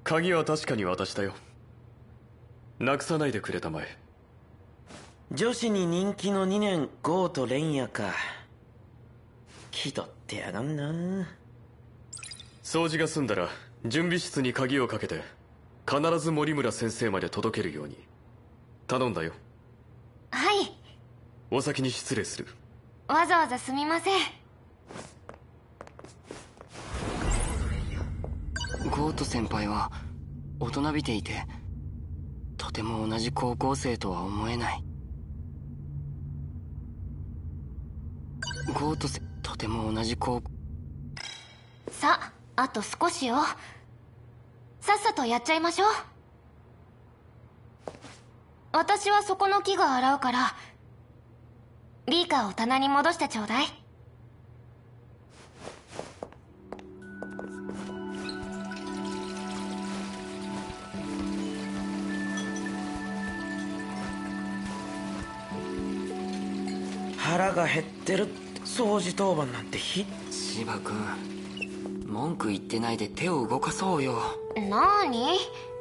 鍵は確かに渡したよ。なくさないでくれたまえ。 女子に人気の2年ゴーとレンヤか。気取ってやがんな。 掃除が済んだら準備室に鍵をかけて必ず森村先生まで届けるように頼んだよ。 はい。 お先に失礼する。 わざわざすみません。 ゴート先輩は大人びていて、とても同じ高校生とは思えない。ゴートとても同じ高校。 さあ、あと少しよ。さっさとやっちゃいましょう。私はそこの木が洗うから、ビーカーを棚に戻してちょうだい。 腹が減ってる。掃除当番なんて芝君、文句言ってないで手を動かそうよ。 なーに？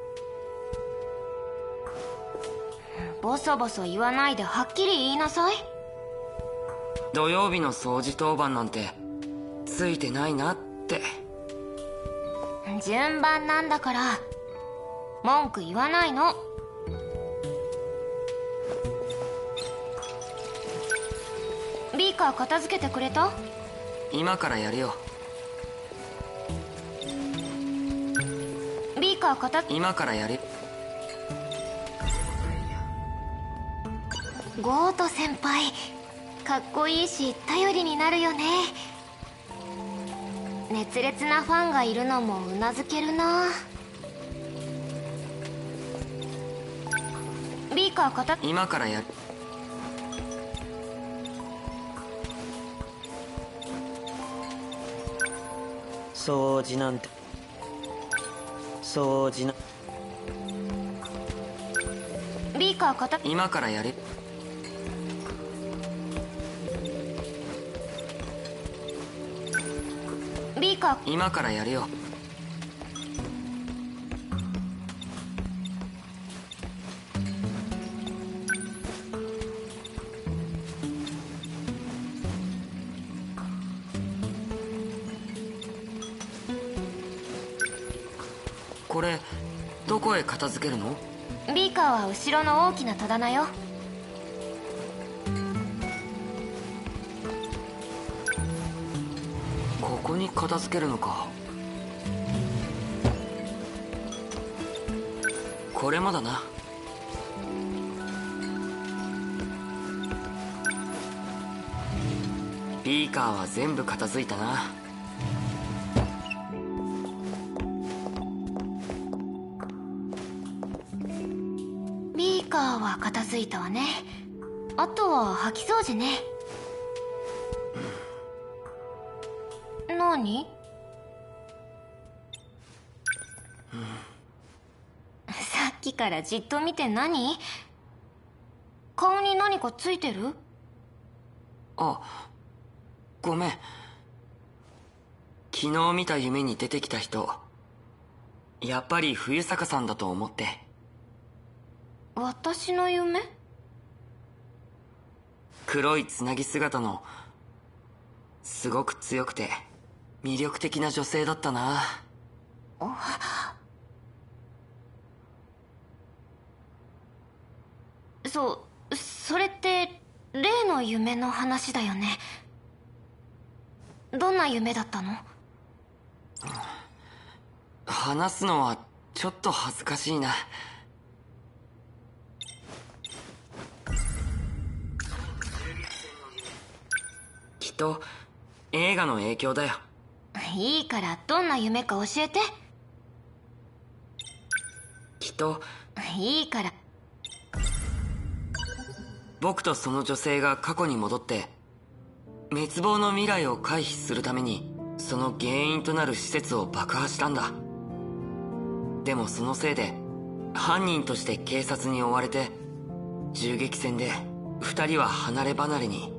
ボソボソ言わないではっきり言いなさい。 土曜日の掃除当番なんてついてないなって。 順番なんだから文句言わないの。ビーカー片付けてくれた？ 今からやるよ。 ビーカー今からやる。 ゴート先輩、かっこいいし頼りになるよね。熱烈なファンがいるのもうなずけるな。ビーカー今からやる。 掃除なんてビーカー今からやる。 ビーカー今からやるよ。これどこへ片付けるの？ ビーカーは後ろの大きな戸棚よ。 ここに片付けるのか。これもだな。ビーカーは全部片付いたな。 ビーカーは片付いたわね。あとは掃き掃除ね。何？さっきからじっと見て何？顔に何かついてる？ あ、ごめん。昨日見た夢に出てきた人、やっぱり冬坂さんだと思って。 私の夢？ 黒いつなぎ姿のすごく強くて魅力的な女性だったな。 それって例の夢の話だよね。どんな夢だったの？ 話すのはちょっと恥ずかしいな。きっと映画の影響だよ。 いいからどんな夢か教えて。 きっといいから。 僕とその女性が過去に戻って滅亡の未来を回避するためにその原因となる施設を爆破したんだ。でもそのせいで犯人として警察に追われて銃撃戦で2人は離れ離れに。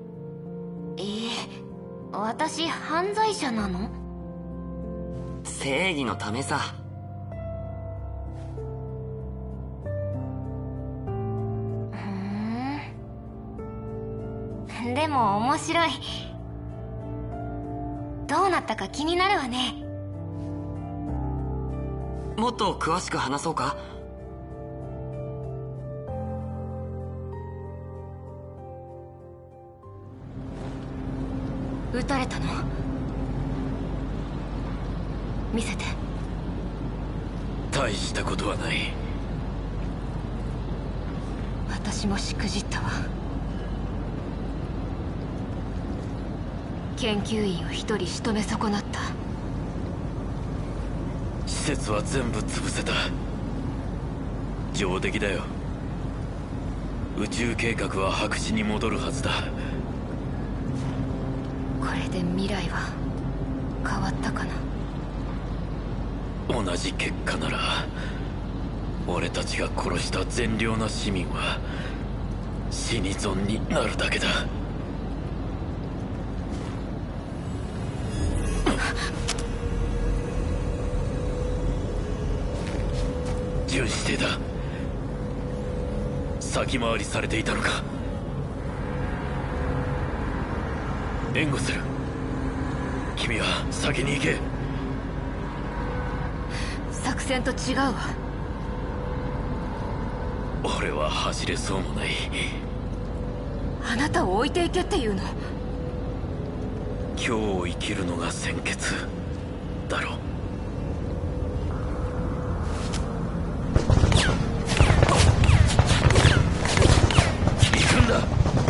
私犯罪者なの？ 正義のためさ。 でも面白い。どうなったか気になるわね。 もっと詳しく話そうか。 撃たれたの？見せて。 大したことはない。 私もしくじったわ。研究員を一人仕留め損なった。 施設は全部潰せた。上出来だよ。宇宙計画は白紙に戻るはずだ。 これで未来は変わったかな。 同じ結果なら俺たちが殺した善良な市民は死に損になるだけだ。巡視艇だ。先回りされていたのか。援護する。君は先に行け。 作戦と違うわ。 俺は走れそうもない。 あなたを置いていけっていうの？ 今日を生きるのが先決だろ。行くんだ。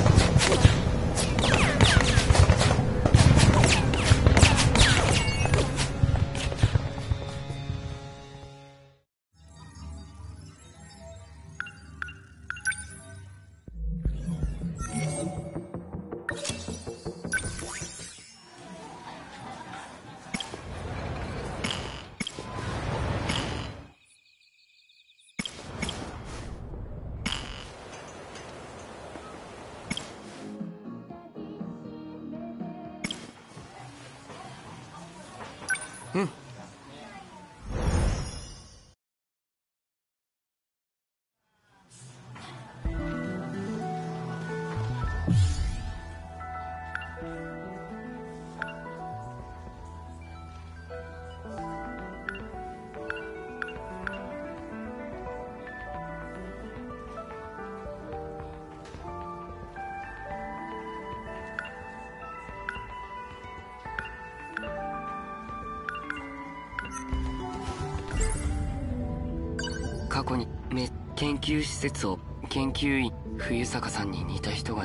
過去に研究施設を研究員冬坂さんに似た人が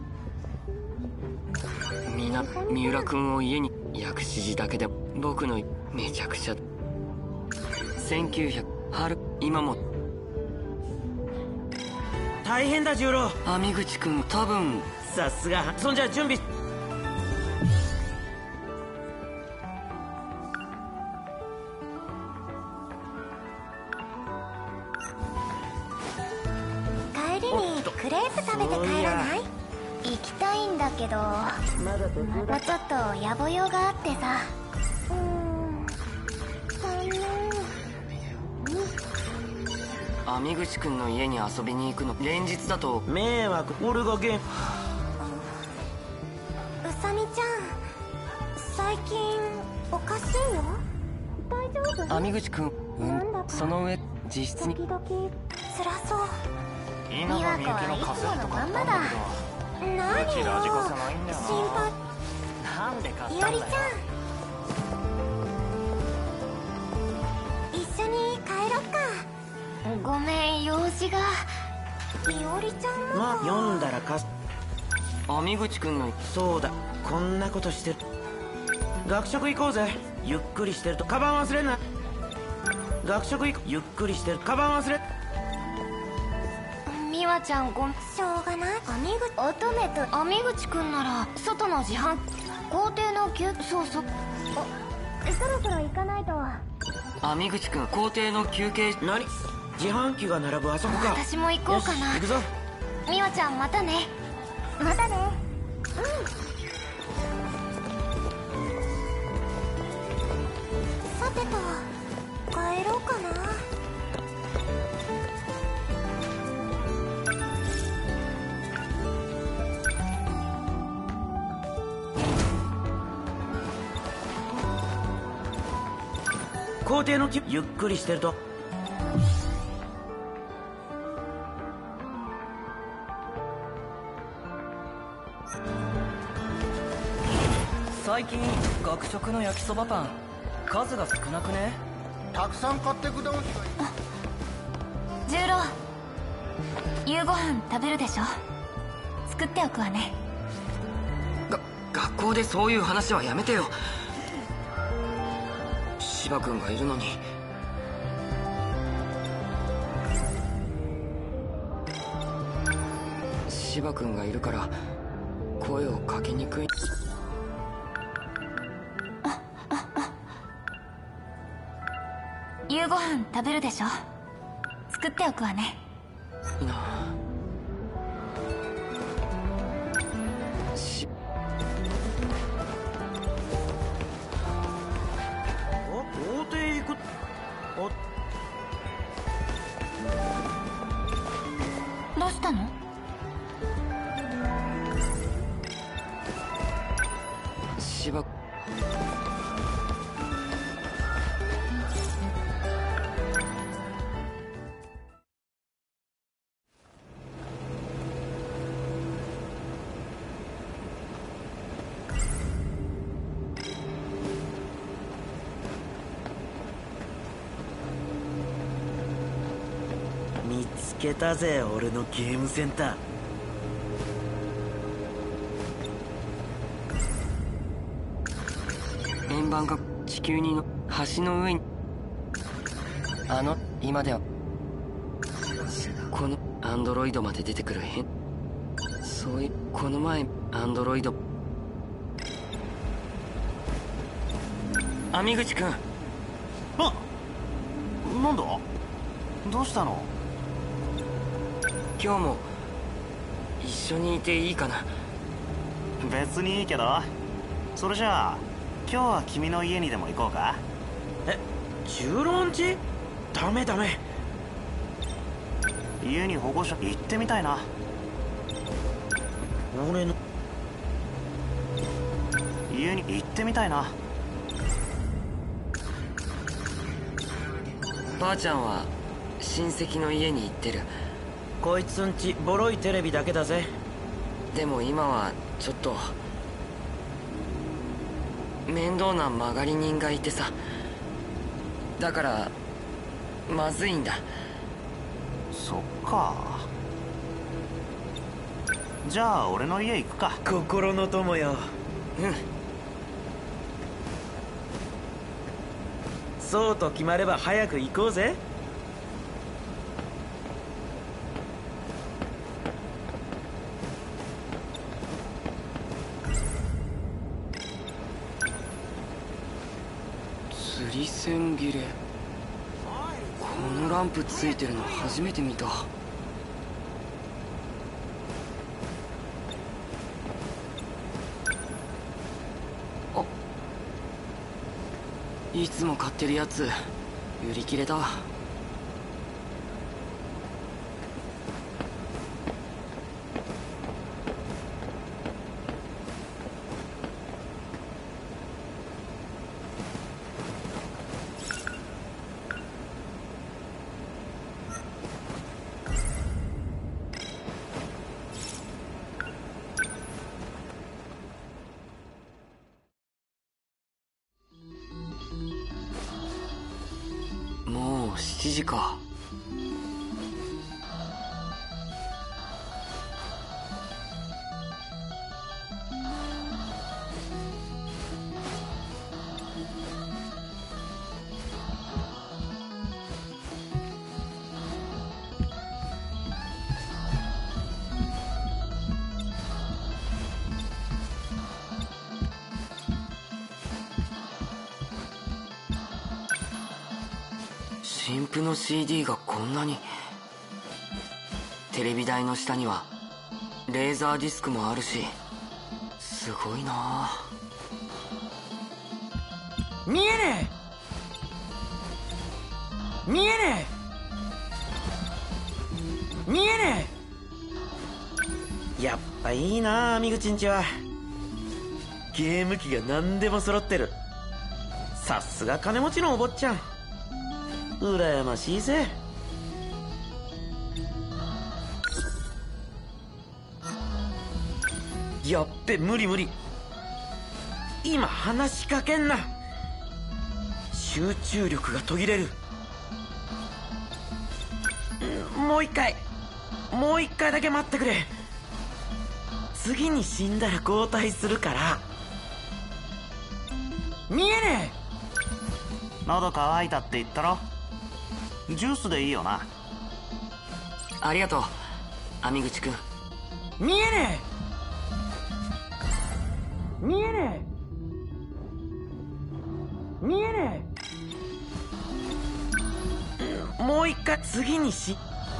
三浦君を家に薬師寺だけで僕のめちゃくちゃ1900春今も大変だ十郎。 網口君多分さすが。そんじゃ準備。 帰りにクレープ食べて帰らない？行きたいんだけど、もうちょっと野暮用があってさ。 網口君の家に遊びに行くの連日だと迷惑。俺がうさみちゃん、最近おかしいの？大丈夫？ 網口君その上自室に時々辛そう。美和子はいつものまんまだ。何よ、心配。いおりちゃん、一緒に帰ろっか。 ごめん、用事が。 いおりちゃんもまあ読んだら網口君のそうだ。こんなことしてる。学食行こうぜ。ゆっくりしてるとカバン忘れんな。学食行こう。ゆっくりしてるカバン忘れ。 美和ちゃん、 しょうがない。 乙女と網口くんなら外の自販校庭のそうそう。 そろそろ行かないと。 網口君校庭の休憩何？自販機が並ぶあそこか。 私も行こうかな。 よし行くぞ。 美和ちゃん、またね。 またね。さてと、帰ろうかな。 皇帝のゆっくりしてると。 最近学食の焼きそばパン数が少なくね？ たくさん買ってください。 十郎、夕ご飯食べるでしょ。作っておくわね。 学校でそういう話はやめてよ。芝君がいるのに。芝君がいるから声をかけにくい。 夕ご飯食べるでしょ。作っておくわね。 いいな。 皇帝行く。 どうしたの？ 芝。 見つけたぜ、俺のゲームセンター。 円盤が地球にの橋の上に。今ではこのアンドロイドまで出てくる変。そういうこの前アンドロイド。網口くん。 なんだ？どうしたの？ 今日も一緒にいていいかな？ 別にいいけど。それじゃあ今日は君の家にでも行こうか？ 十郎んち？ダメダメ。 家に保護者行ってみたいな。 俺の家に行ってみたいな。 ばあちゃんは親戚の家に行ってる。 こいつんちボロいテレビだけだぜ。 でも今はちょっと面倒な曲がり人がいてさ。だからまずいんだ。 そっか。じゃあ俺の家行くか。 心の友よ。 うん。 そうと決まれば早く行こうぜ。 釣り線切れ。このランプついてるの初めて見た。いつも買ってるやつ売り切れだ。もう7時か。新譜の CD がこんなに。テレビ台の下にはレーザーディスクもあるし、すごいな。 見えねえ見えねえ見えねえ。やっぱいいな、網口んちは。ゲーム機が何でも揃ってる。さすが金持ちのお坊ちゃん。 羨ましいぜ。やっべ、無理無理。今話しかけんな。集中力が途切れる。もう一回だけ待ってくれ。次に死んだら交代するから。見えね喉乾いたって言ったろ。ジュースでいいよな。 ありがとう網口くん。 え見えねえ見えねえ見えねえ。もう一回次にし。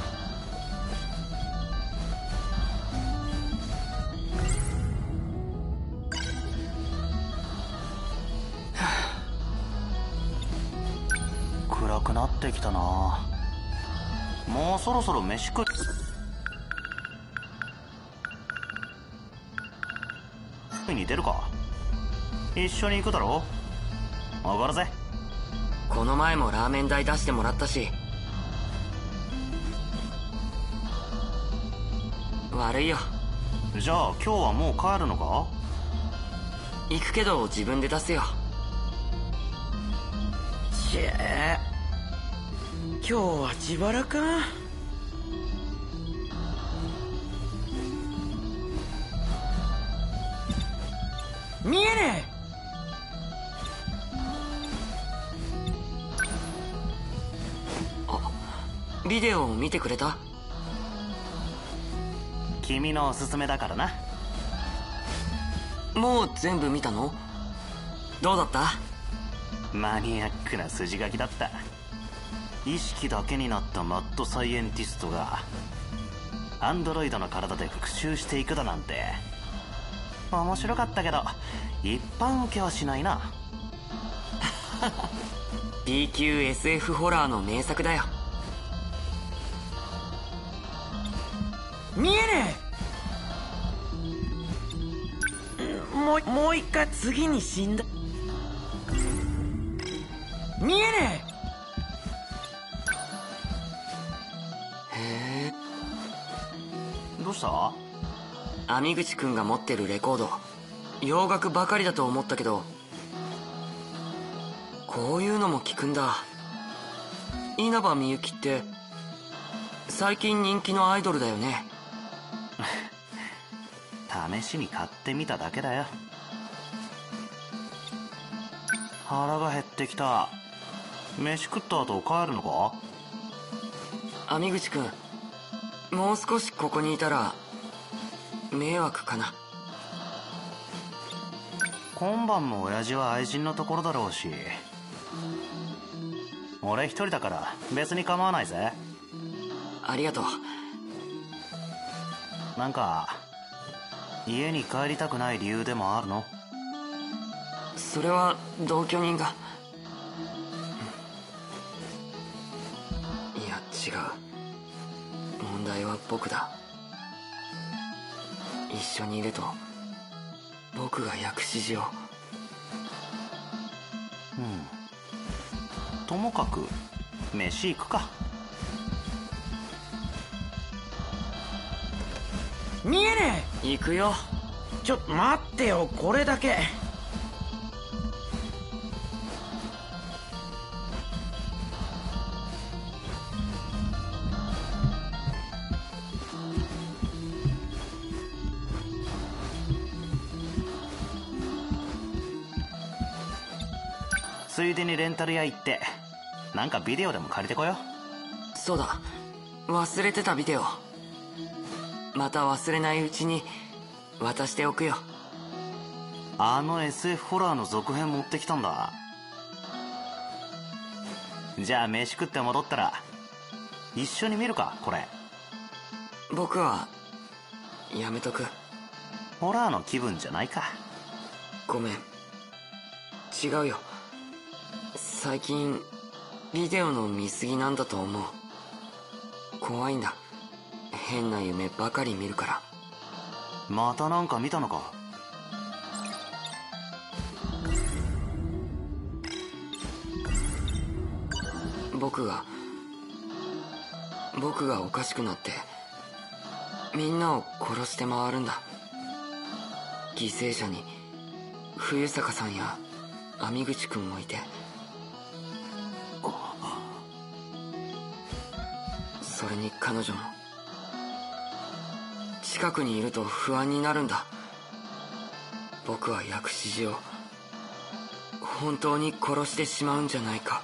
暗くなってきたな。もうそろそろ飯食いに出るか。一緒に行くだろ。おごるぜ。 この前もラーメン代出してもらったし。悪いよ。 じゃあ今日はもう帰るのか。 行くけど自分で出すよ。 ちぇ今日は自腹か。見えねえ。ビデオを見てくれた？ 君のおすすめだからな。 もう全部見たの？どうだった？ マニアックな筋書きだった。意識だけになったマッドサイエンティストがアンドロイドの体で復讐していくだなんて面白かったけど一般受けはしないな。 B 級 SF ホラーの名作だよ。 え見えねえ。もう一回次に死んだ。見えねへえ。 どうした？ 網口くんが持ってるレコード洋楽ばかりだと思ったけど、こういうのも聞くんだ。稲葉みゆきって最近人気のアイドルだよね。 試しに買ってみただけだよ。腹が減ってきた。飯食った後帰るのか？ 網口くん、もう少しここにいたら迷惑かな。 今晩も親父は愛人のところだろうし、俺一人だから別に構わないぜ。 ありがとう。 なんか家に帰りたくない理由でもあるの？ それは同居人が。いや違う。問題は僕だ。一緒にいると僕が薬師寺を。 ともかく飯行くか。 見えね行くよ。 ちょっと待ってよ、これだけ。 ついでにレンタル屋行ってなんかビデオでも借りてこよ。 そうだ、忘れてたビデオ。また忘れないうちに渡しておくよ。 あの SF ホラーの続編持ってきたんだ。じゃあ飯食って戻ったら一緒に見るか、これ。 僕はやめとく。 ホラーの気分じゃないか。 ごめん、違うよ。最近ビデオの見過ぎなんだと思う。怖いんだ、変な夢ばかり見るから。 またなんか見たのか？ 僕がおかしくなってみんなを殺して回るんだ。犠牲者に冬坂さんや網口くんもいて、それに彼女も。近くにいると不安になるんだ。僕は薬師寺を本当に殺してしまうんじゃないか。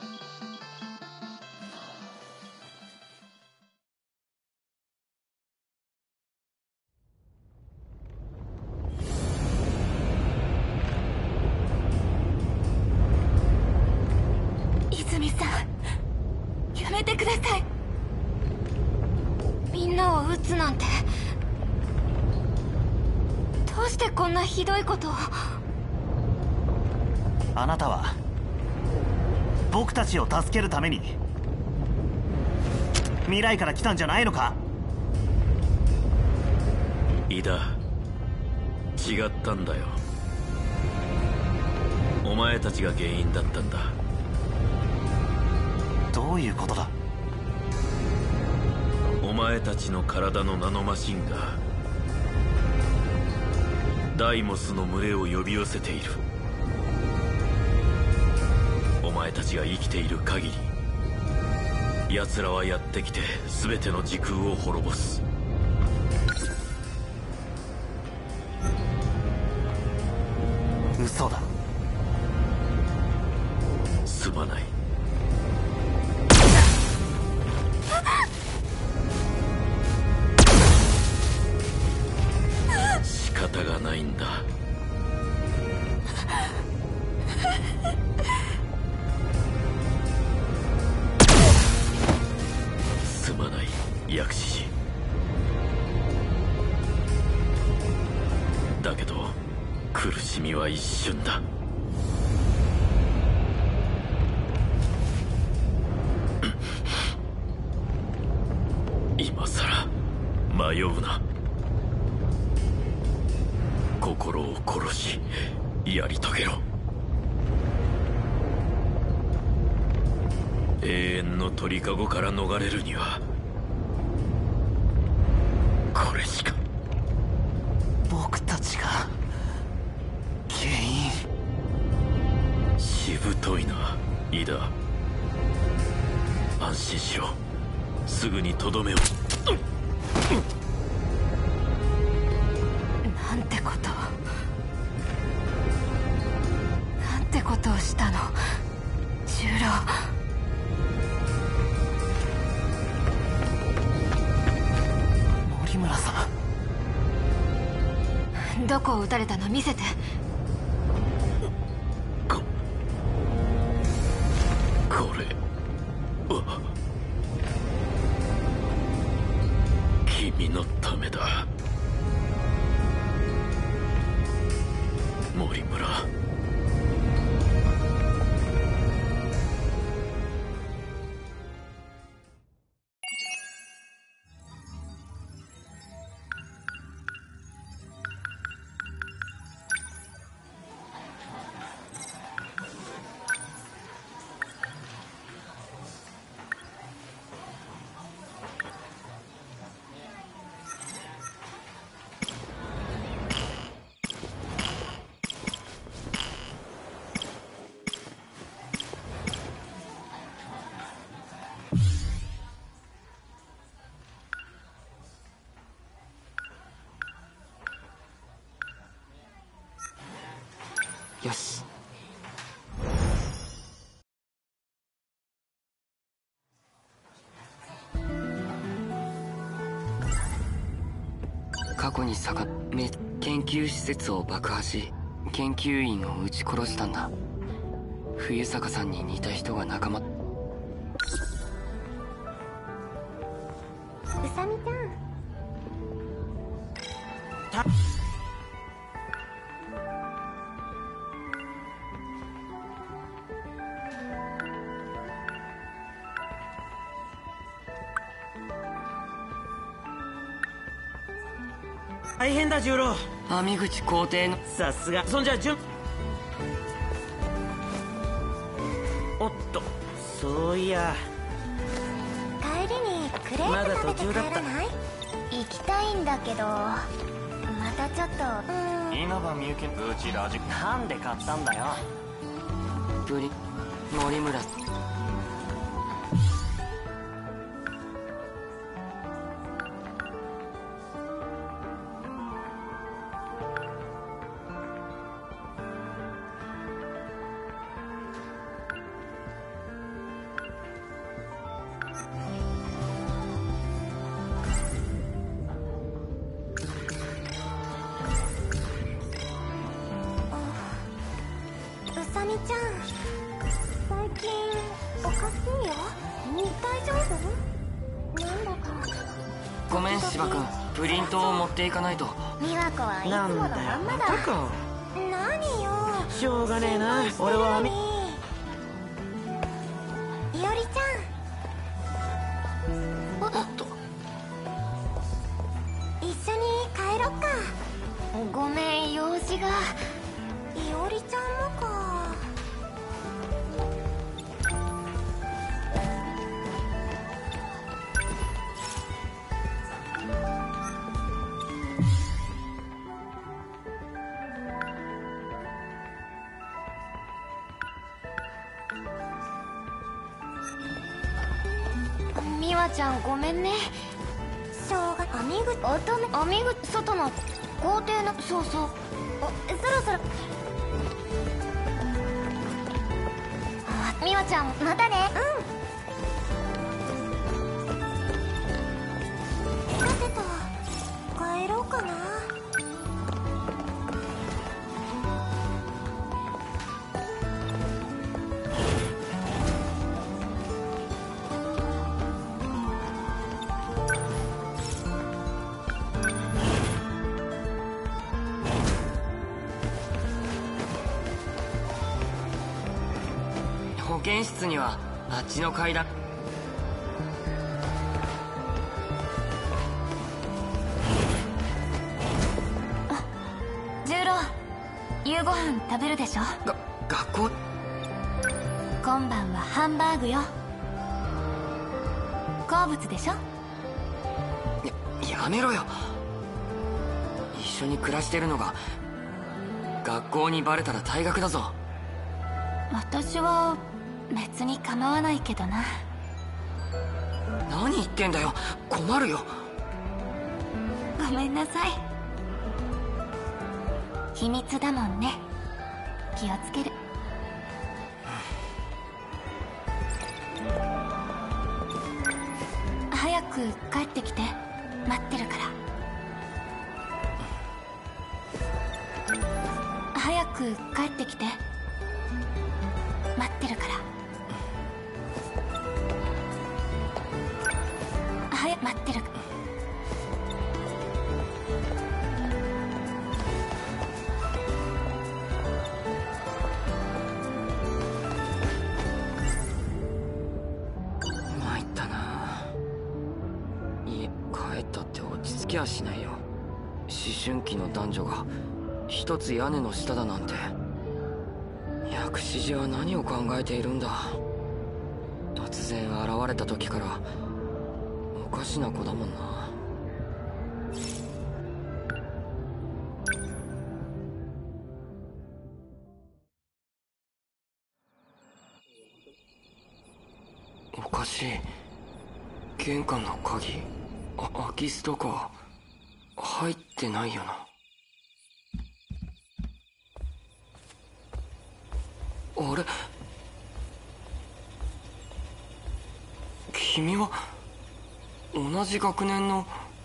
泉さん、やめてください。みんなを撃つなんて。どうしてこんなひどいことを。 あなたは僕たちを助けるために未来から来たんじゃないのか？ 井田、違ったんだよ。お前たちが原因だったんだ。 どういうことだ？ お前たちの体のナノマシンがダイモスの群れを呼び寄せている。お前たちが生きている限り、奴らはやってきて全ての時空を滅ぼす。 嘘だ。 すまない。仕方がないんだ。すまない、薬師寺。だけど苦しみは一瞬だ。今さら迷うな。心を殺しやり遂げろ。永遠の鳥かごから逃れるにはこれしか。 僕たちが原因。 しぶといな、井田。安心しろ。すぐにとどめを。 なんてことを。なんてことをしたの、十郎。 森村さん。 どこを撃たれたの？見せて。 これは君のためだ、森村。 よし。過去に研究施設を爆破し研究員を撃ち殺したんだ。冬坂さんに似た人が仲間。 うさみちゃん。 大変だ十郎。 網口皇帝の。 さすが。そんじゃおっと、 そういや帰りにクレープ食べて帰らない？行きたいんだけどまたちょっと稲葉みゆきうちラジなんで買ったんだよ。 森村うさみちゃん、最近おかしいよ。大丈夫？なんだか。 ごめん芝君、プリントを持っていかないと。 美和子はいつものまんまだ。 またか。 何よ。 しょうがねえな。俺はいおりちゃん。 おっと。 一緒に帰ろっか。 ごめん、用事が。 いおりちゃんもか。 美和ちゃんごめんね。 しょうが網口外の校庭のそうそう。 そろそろ美和ちゃんまたね。 さてと帰ろうかな。 保健室にはあっちの階段。 十郎、夕ご飯食べるでしょ。 学校？ 今晩はハンバーグよ。好物でしょ。 やめろよ。一緒に暮らしてるのが学校にバレたら退学だぞ。 私は別に構わないけどな。 何言ってんだよ、困るよ。 ごめんなさい。秘密だもんね。気をつける。早く帰ってきて。待ってるから。早く帰ってきて。待ってるから。待ってる。 参ったな。家帰ったって落ち着きゃしないよ。思春期の男女が一つ屋根の下だなんて。薬師寺は何を考えているんだ。突然現れた時からおかしな子だもんな。おかしい。玄関の鍵空き巣とか入ってないよな。あれ、君は同じ学年の。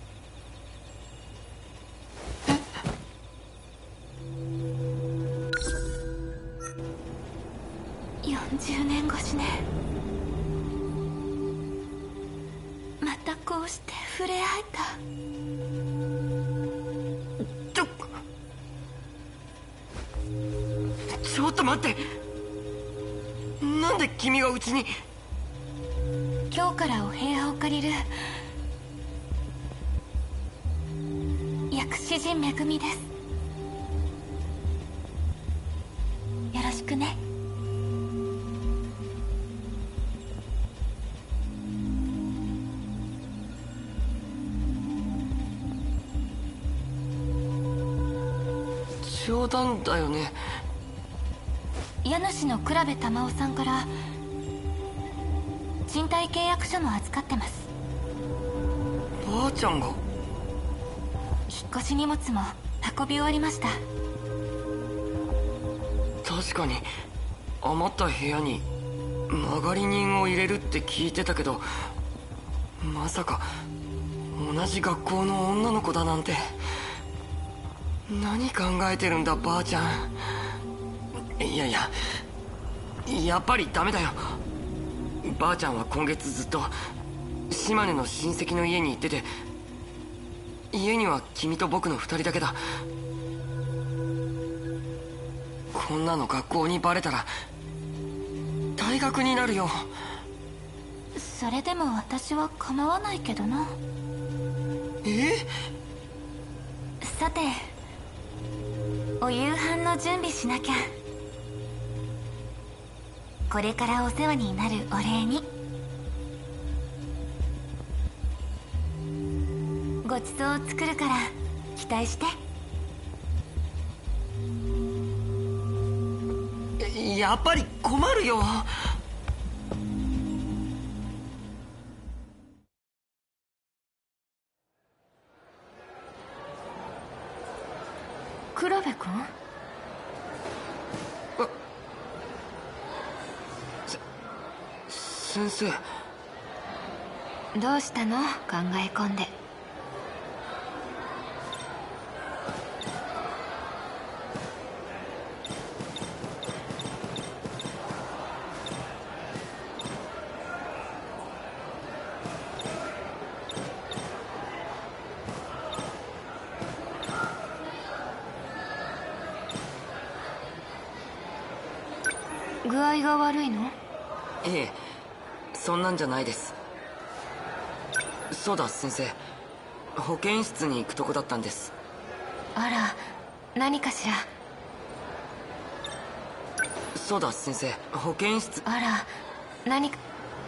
40年越しね。またこうして触れ合えた。 ちょっと待って。なんで君がうちに。 今日からお部屋を借りる薬師寺めぐみです。よろしくね。 冗談だよね。 家主の倉部玉緒さんから賃貸契約書も預かってます。 ばあちゃんが？ 引っ越し荷物も運び終わりました。 確かに余った部屋に間借り人を入れるって聞いてたけど、まさか同じ学校の女の子だなんて。何考えてるんだばあちゃん。いやいや、やっぱりダメだよ。ばあちゃんは今月ずっと島根の親戚の家に行ってて、家には君と僕の2人だけだ。こんなの学校にバレたら退学になるよ。 それでも私は構わないけどな。さて、お夕飯の準備しなきゃ。これからお世話になるお礼に。ごちそうを作るから期待して。 やっぱり困るよ。 黒部君？ 先生。 どうしたの？考え込んで。具合が悪いの？ ええ、そんなんじゃないです。そうだ先生、保健室に行くとこだったんです。 あら、何かしら？ そうだ先生、保健室。 あら、何か。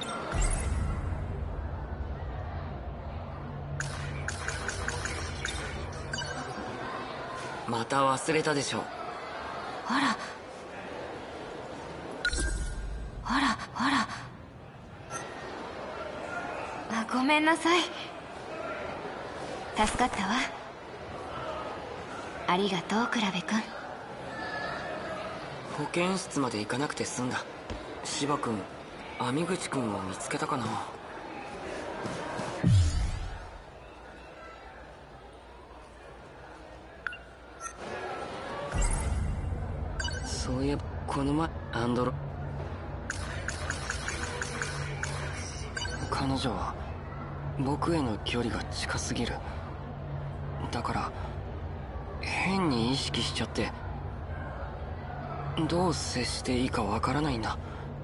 また忘れたでしょ。 あらあらあら。ごめんなさい。助かったわ。ありがとう、倉部君。 保健室まで行かなくて済んだ。芝君、網口君を見つけたかな。そういえばこの前彼女は僕への距離が近すぎる。だから変に意識しちゃってどう接していいかわからないんだ。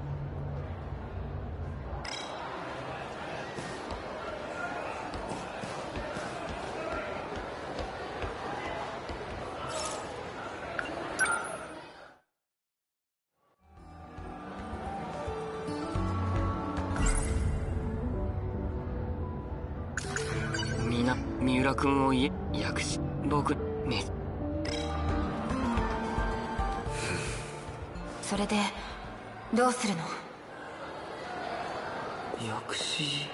三浦君を訳し、僕め。 それでどうするの？ 訳し。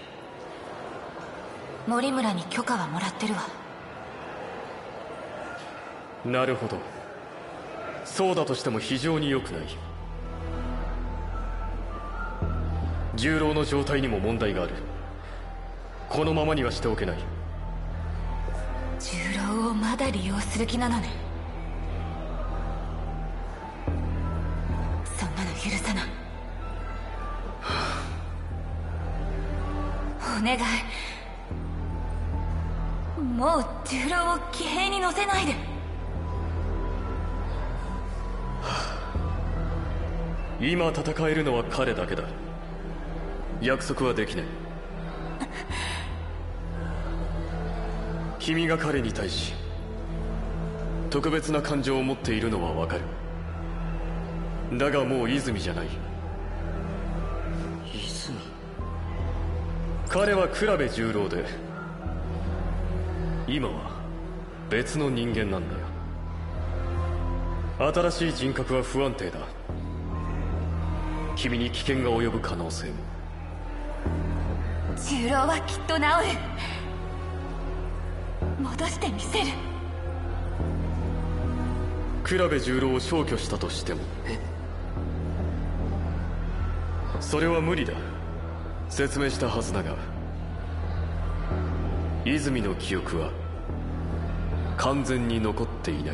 森村に許可はもらってるわ。 なるほど。そうだとしても非常に良くない。重郎の状態にも問題がある。このままにはしておけない。 重郎をまだ利用する気なのね。そんなの許さない。お願い、もう重郎を騎兵に乗せないで。 今戦えるのは彼だけだ。約束はできない。君が彼に対し特別な感情を持っているのはわかる。だがもう泉じゃない。 泉？ 彼は倉部重郎で今は別の人間なんだよ。 新しい人格は不安定だ。君に危険が及ぶ可能性も。 重郎はきっと治る。戻してみせる。 倉部十郎を消去したとしても。それは無理だ。説明したはずだが、泉の記憶は完全に残っていない。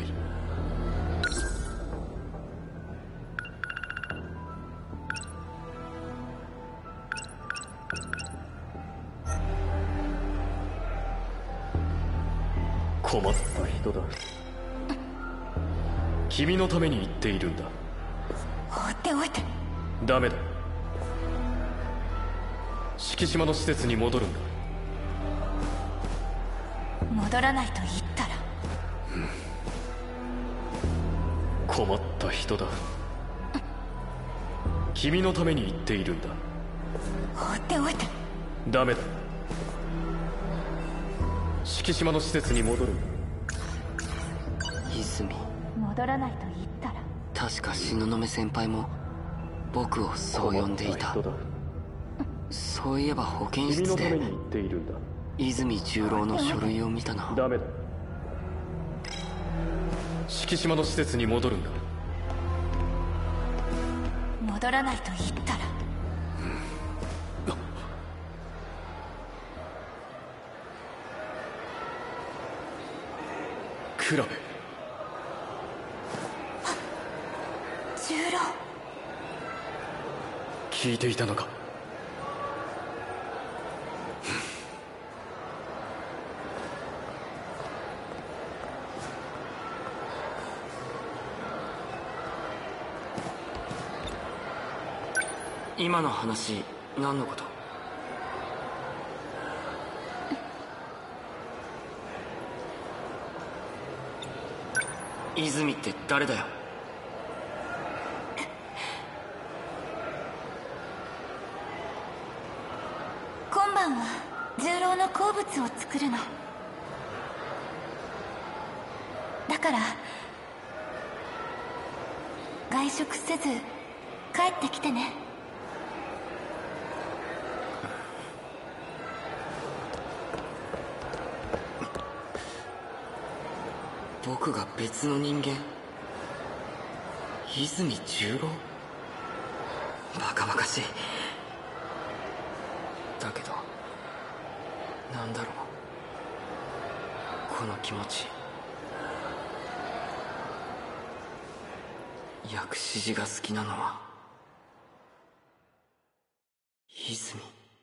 困った人だ。君のために言っているんだ。 放っておいて。 ダメだ。敷島の施設に戻るんだ。 戻らないと言ったら。 困った人だ。君のために言っているんだ。 放っておいて。 ダメだ。敷島の施設に戻るんだ。 泉。 戻らないと言ったら。 確か東雲先輩も僕をそう呼んでいた。 困った人だ。 そういえば保健室で君のために言っているんだ。 泉十郎の書類を見たな。 ダメだ。敷島の施設に戻るんだ。 戻らないと言ったら。 倉部。 重郎。 聞いていたのか。 今の話何のこと？泉って誰だよ？ 今晩は重郎の好物を作るの。だから外食せず帰ってきてね。 僕が別の人間？泉十郎？バカバカしい。だけどなんだろう、この気持ち。薬師寺が好きなのは泉。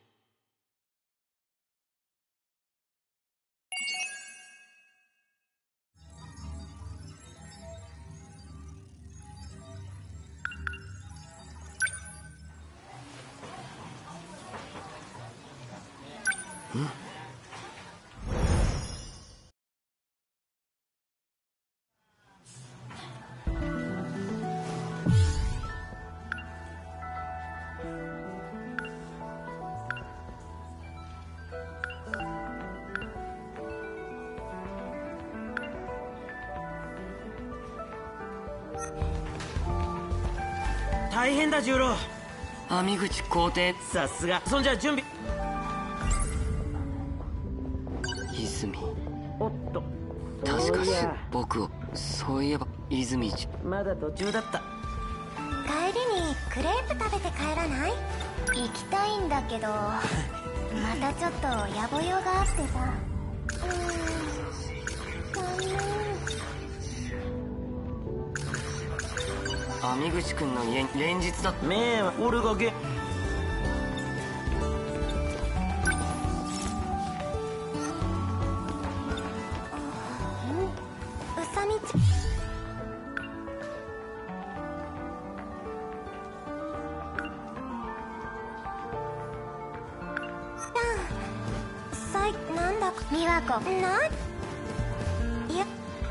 大変だ重郎。 網口皇帝。 さすが。そんじゃ準備。 泉。 おっと。 確かしおや僕を。そういえば泉まだ途中だった。 帰りにクレープ食べて帰らない？行きたいんだけどまたちょっと野暮用があってさ。 網口くんの家連日だ。 迷惑。俺がゲ。 うさみちなんだか美和子いや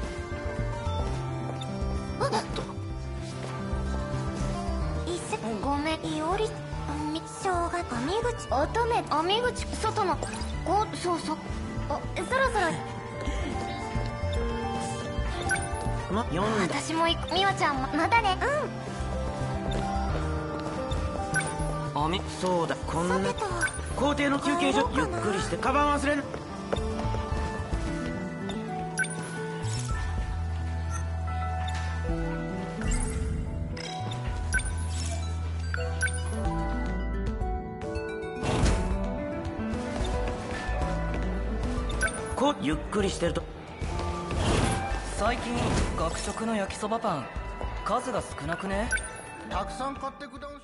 ごめん、いおりしょうが網口乙女網口外のそうそうそろそろ読んだ。 私も行く。美和ちゃんもまたね。 そうだ、こんなさてと校庭の休憩所、ゆっくりしてカバン忘れん。ゆっくりしてると。 最近学食の焼きそばパン数が少なくね？ たくさん買ってく男子が。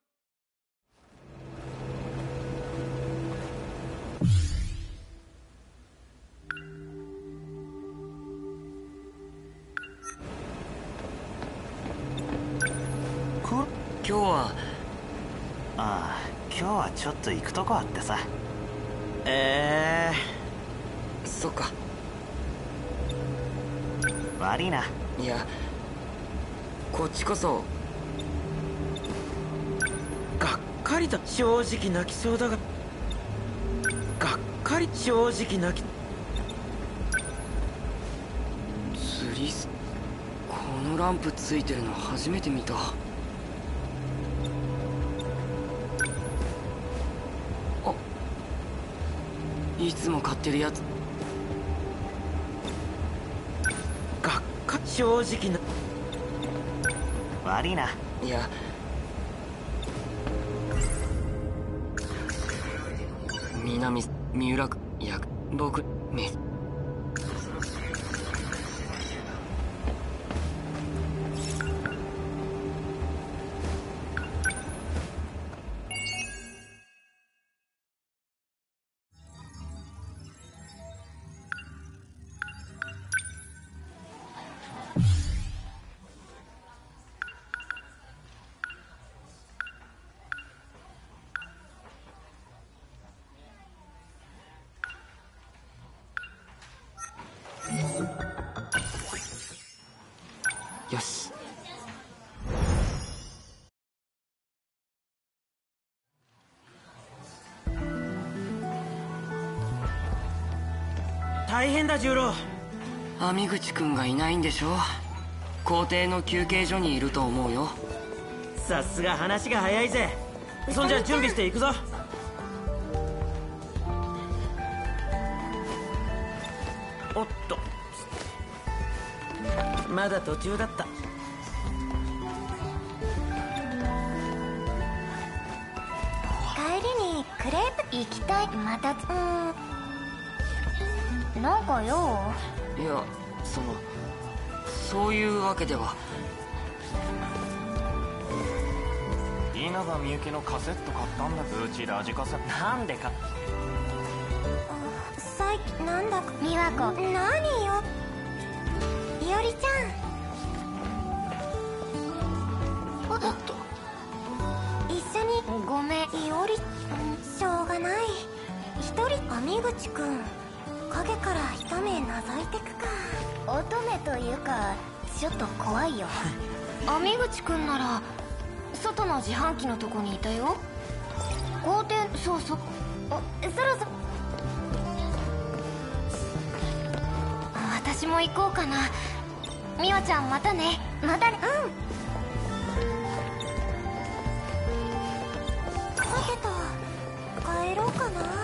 今日はああ、今日はちょっと行くとこあってさ。 そっか。 悪いな。 いや、こっちこそ。 がっかりだ。正直泣きそうだが、がっかり。正直泣き。 釣りす、このランプついてるの初めて見た。あ、いつも買ってるやつ。 がっかり。正直な。 悪いな。 いや、南三浦区役僕め。よし。 大変だ十郎。 網口くんがいないんでしょ。校庭の休憩所にいると思うよ。 さすが話が早いぜ。そんじゃ準備していくぞ。おっと、まだ途中だった。 帰りにクレープ行きたい。またなんか用？ いや、そういうわけでは。 稲葉みゆきのカセット買ったんだ。うちラジカセなんでか。 最近なんだか。美和子、何よ。いおりちゃん。おっと。一緒に。ごめん、いおり。しょうがない。一人。網口くん、影から一目覗いてくか。乙女というかちょっと怖いよ。網口くんなら外の自販機のとこにいたよ。校庭。そうそう。そろそろ私も行こうかな。美和ちゃんまたね。またね。さてと帰ろうかな。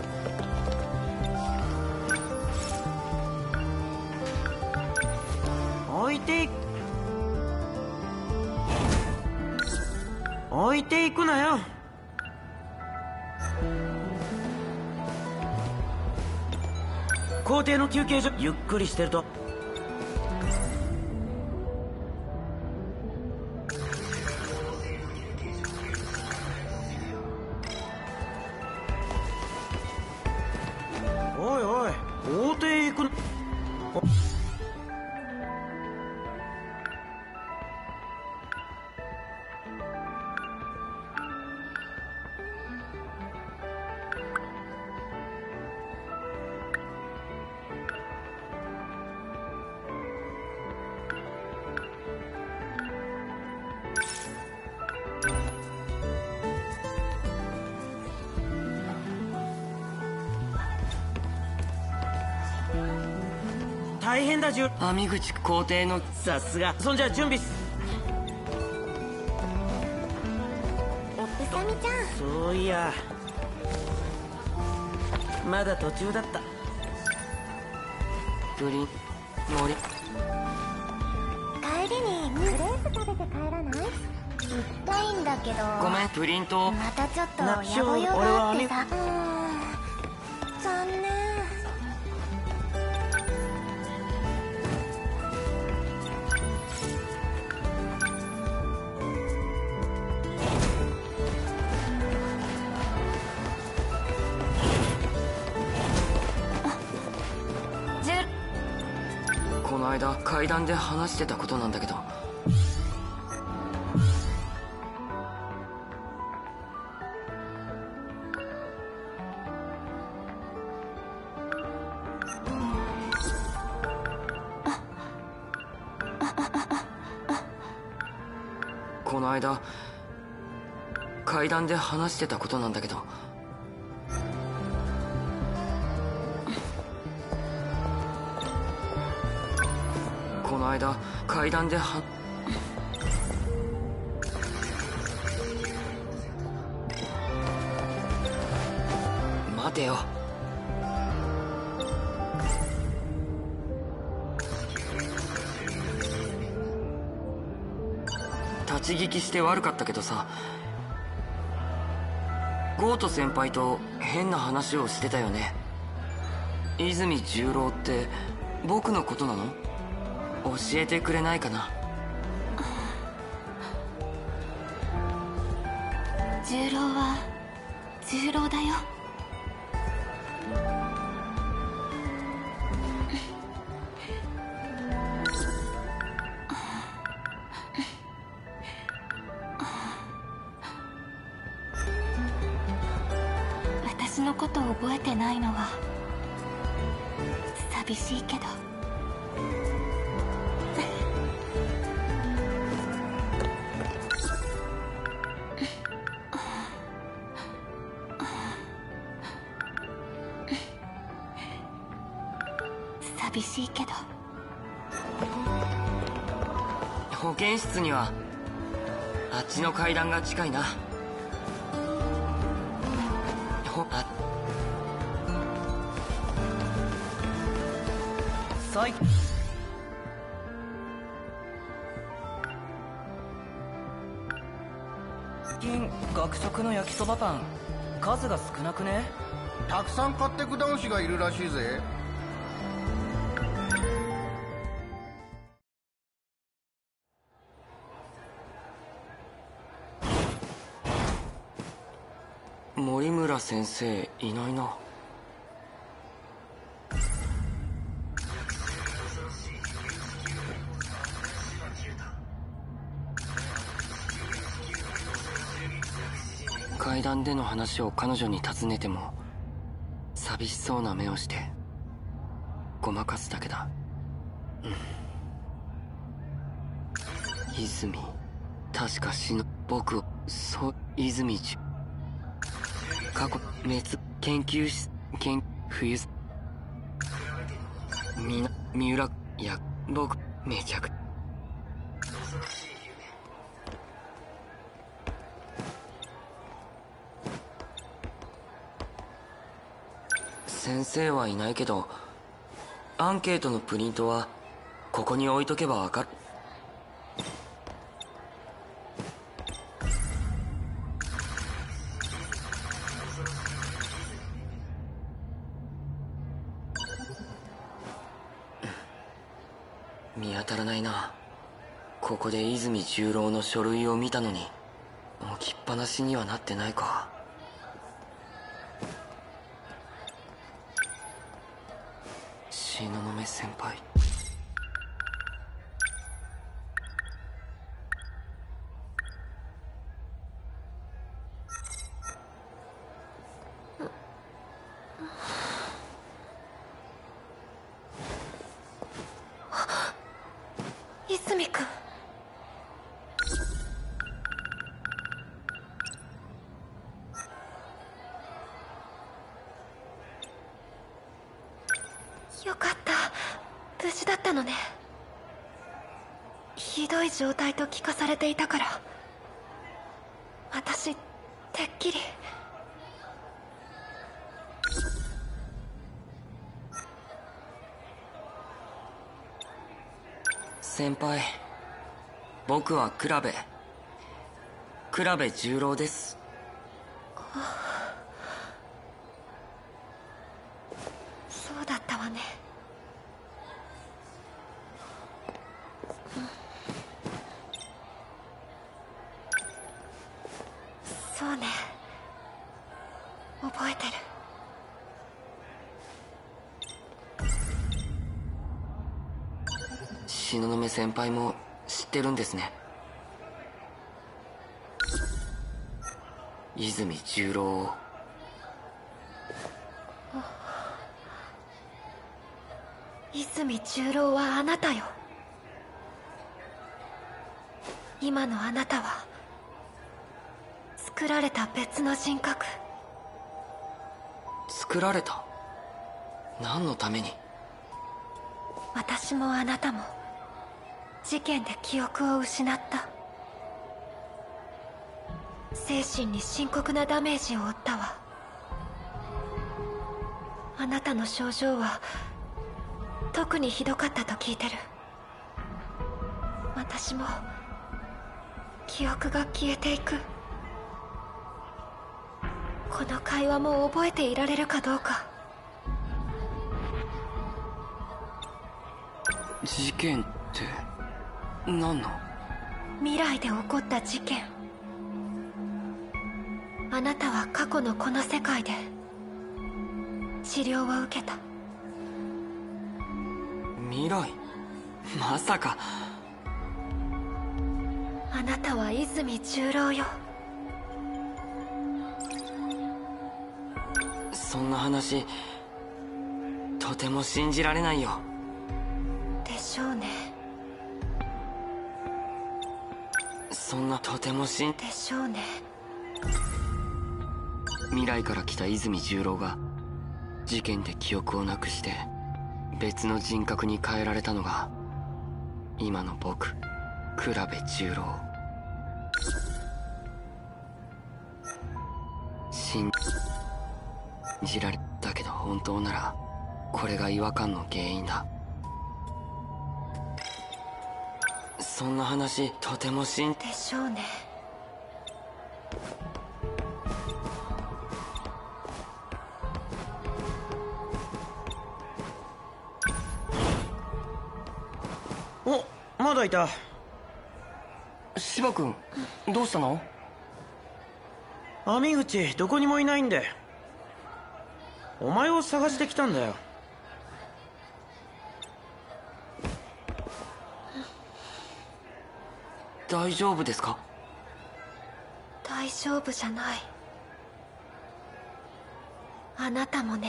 置いていくなよ。校庭の休憩所、ゆっくりしてると。おいおい、校庭行く。 大変だ網口皇帝のさすが。そんじゃ準備うさみちゃん、 そういやまだ途中だった。 プリン森帰りにクレープ食べて帰らない？行きたいんだけど。 ごめん、プリントまたちょっとな野暮用があってさ。残念。 この間階段で話してたことなんだけど、この間階段で話してたことなんだけど、この間階段で待てよ。立ち聞きして悪かったけどさ、ゴート先輩と変な話をしてたよね。泉十郎って僕のことなの？教えてくれないかな。 十郎は十郎だよ。私のことを覚えてないのは寂しいけど。寂しいけど。 保健室にはあっちの階段が近いな。 最近学食の焼きそばパン数が少なくね？ たくさん買ってく男子がいるらしいぜ。 森村先生いないな。階段での話を彼女に尋ねても寂しそうな目をしてごまかすだけだ。泉、確か僕を泉過去滅研究室冬三浦僕めちゃく先生はいないけどアンケートのプリントはここに置いとけばわかる。見当たらないな。ここで泉十郎の書類を見たのに置きっぱなしにはなってないか。東雲先輩。 泉君。よかった、 無事だったのね。ひどい状態と聞かされていたから、私てっきり。 先輩、僕は倉部十郎です。 そうだったわね。そうね、覚えてる。 東雲先輩も知ってるんですね。泉十郎を。 泉十郎はあなたよ。今のあなたは作られた別の人格。 作られた？何のために？ 私もあなたも事件で記憶を失った。精神に深刻なダメージを負ったわ。あなたの症状は特にひどかったと聞いてる。私も記憶が消えていく。この会話も覚えていられるかどうか。 事件って何の？ 未来で起こった事件。あなたは過去のこの世界で治療を受けた。 未来？まさか。 あなたは泉十郎よ。 そんな話とても信じられないよ。 でしょうね。 そんなとてもでしょうね。 未来から来た泉十郎が事件で記憶をなくして別の人格に変えられたのが今の僕、倉部十郎。信じられたけど本当ならこれが違和感の原因だ。そんな話とてもでしょうね。 お、まだいた。 芝君、どうしたの？ 網口どこにもいないんで、お前を探してきたんだよ。 大丈夫ですか？ 大丈夫じゃない。あなたもね。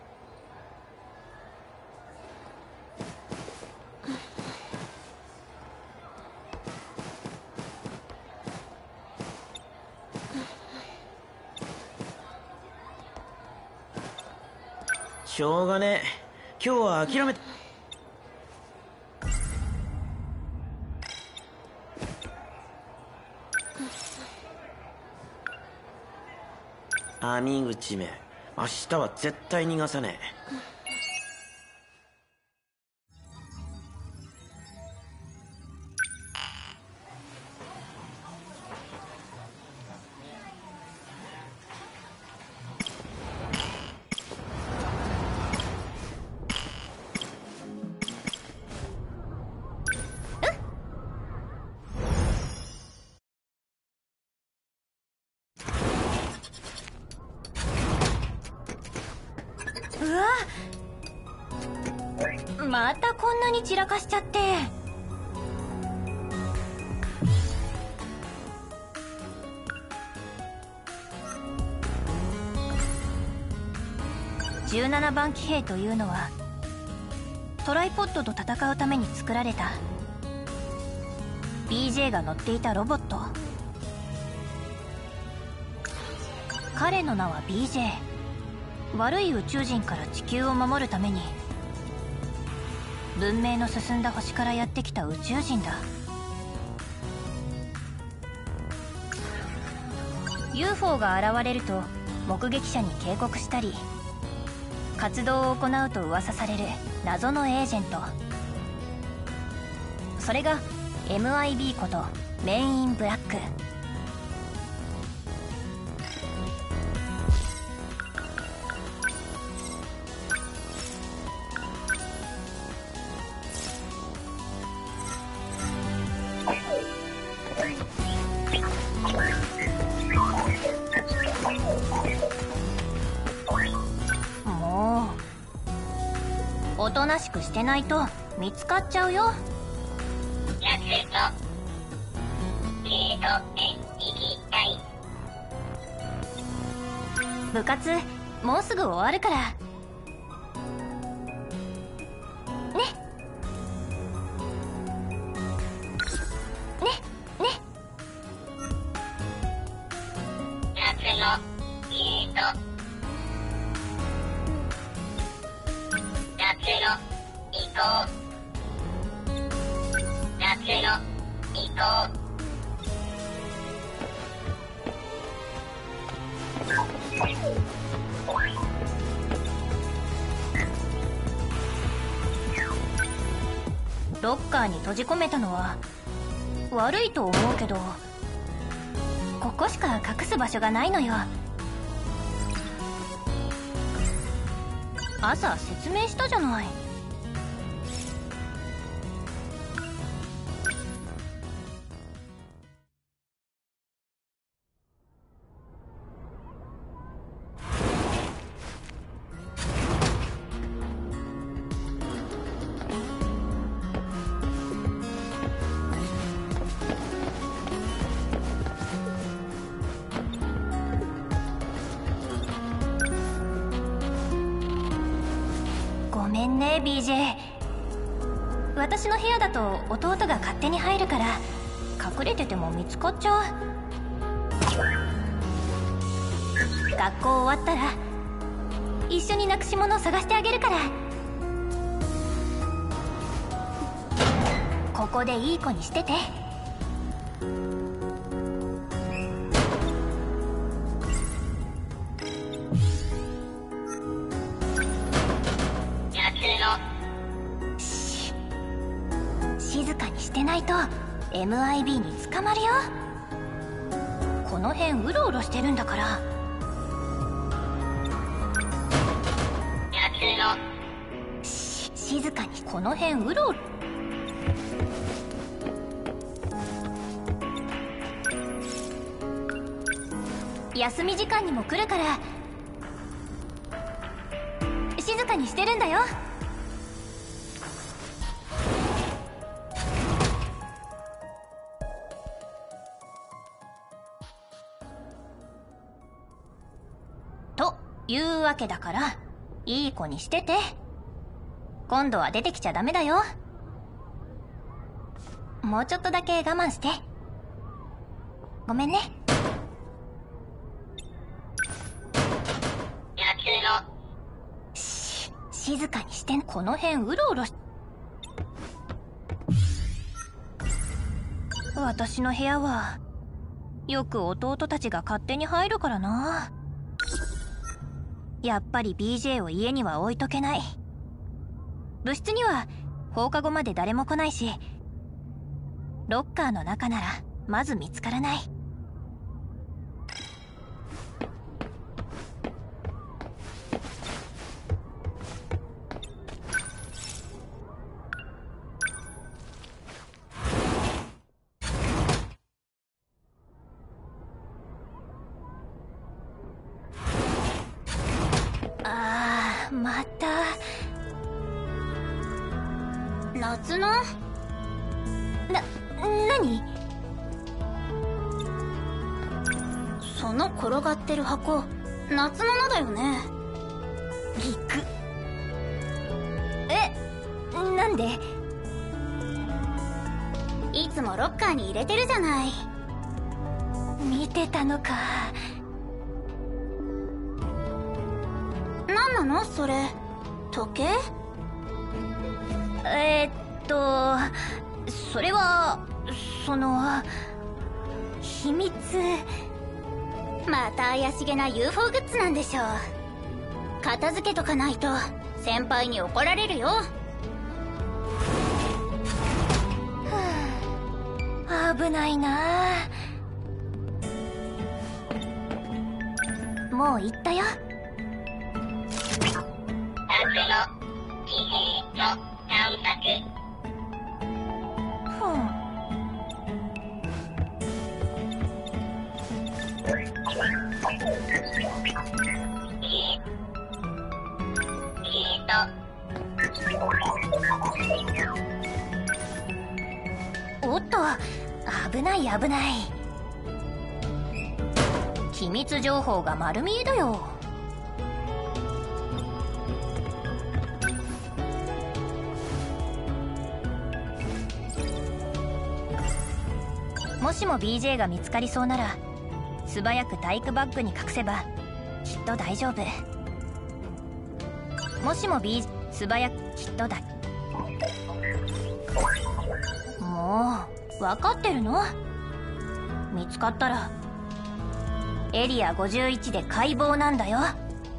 しょうがねえ、今日は諦めて。網口め、明日は絶対逃がさねえ。 またこんなに散らかしちゃって。17番騎兵というのはトライポッドと戦うために作られた BJ が乗っていたロボット。彼の名は BJ。 悪い宇宙人から地球を守るために文明の進んだ星からやってきた宇宙人だ。 UFO が現れると目撃者に警告したり、活動を行うと噂される謎のエージェント、それが MIB ことメインブラック。もうおとなしくしてないと見つかっちゃうよ。部活もうすぐ終わるからね。ロッカーに閉じ込めたのは悪いと思うけど、ここしか隠す場所がないのよ。朝説明したじゃない。ごめんね BJ。 私の部屋だと弟が勝手に入るから隠れてても見つかっちゃう。学校終わったら一緒になくし物を探してあげるから。ここでいい子にしてて。静かにしてないと MIB に捕まるよ。この辺うろうろしてるんだから。静かに。この辺うろうろ。休み時間にも来るから静かにしてるんだよ。というわけだからいい子にしてて。今度は出てきちゃダメだよ。もうちょっとだけ我慢して。ごめんね。静かにしてん。この辺うろうろし。私の部屋はよく弟たちが勝手に入るからな。やっぱり BJ を家には置いとけない。部室には放課後まで誰も来ないし、ロッカーの中ならまず見つからない。また夏の何？その転がってる箱夏の名だよね。ギク。なんで？いつもロッカーに入れてるじゃない。見てたのか。何なのそれ？時計？ それは秘密。 また怪しげな UFO グッズなんでしょう。片付けとかないと先輩に怒られるよ。 危ないな。もう行ったよ。おっと、危ない危ない。機密情報が丸見えだよ。もしも BJ が見つかりそうなら素早く体育バッグに隠せばきっと大丈夫。もしも B 素早くきっとだ。もう分かってるの？見つかったらエリア51で解剖なんだよ。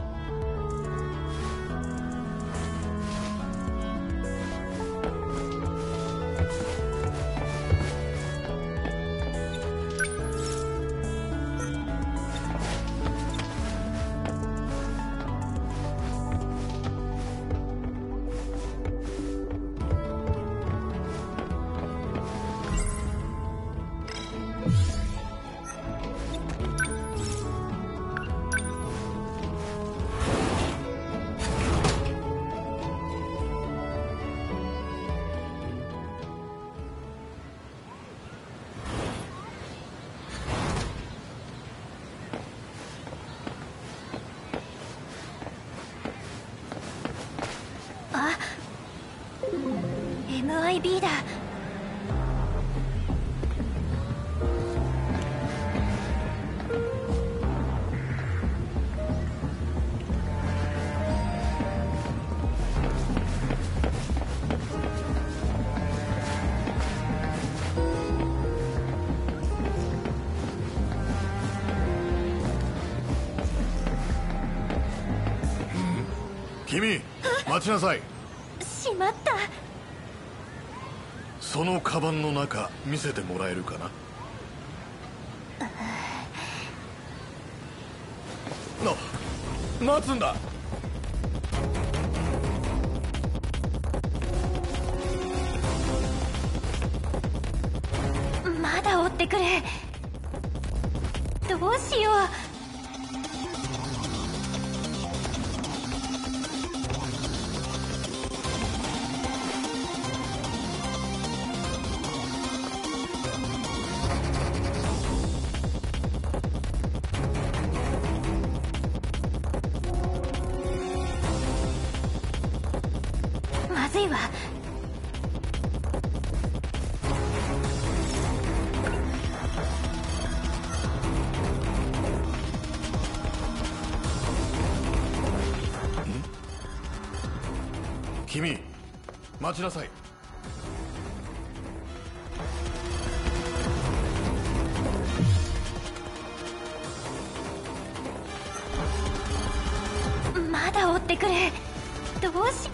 あ、MIB だ。 君、待ちなさい。 しまった。 そのカバンの中見せてもらえるかな。待つんだ。 まだ追ってくれ。どうしよう。まずいわ。 君、待ちなさい。 まだ追ってくれ。どうし。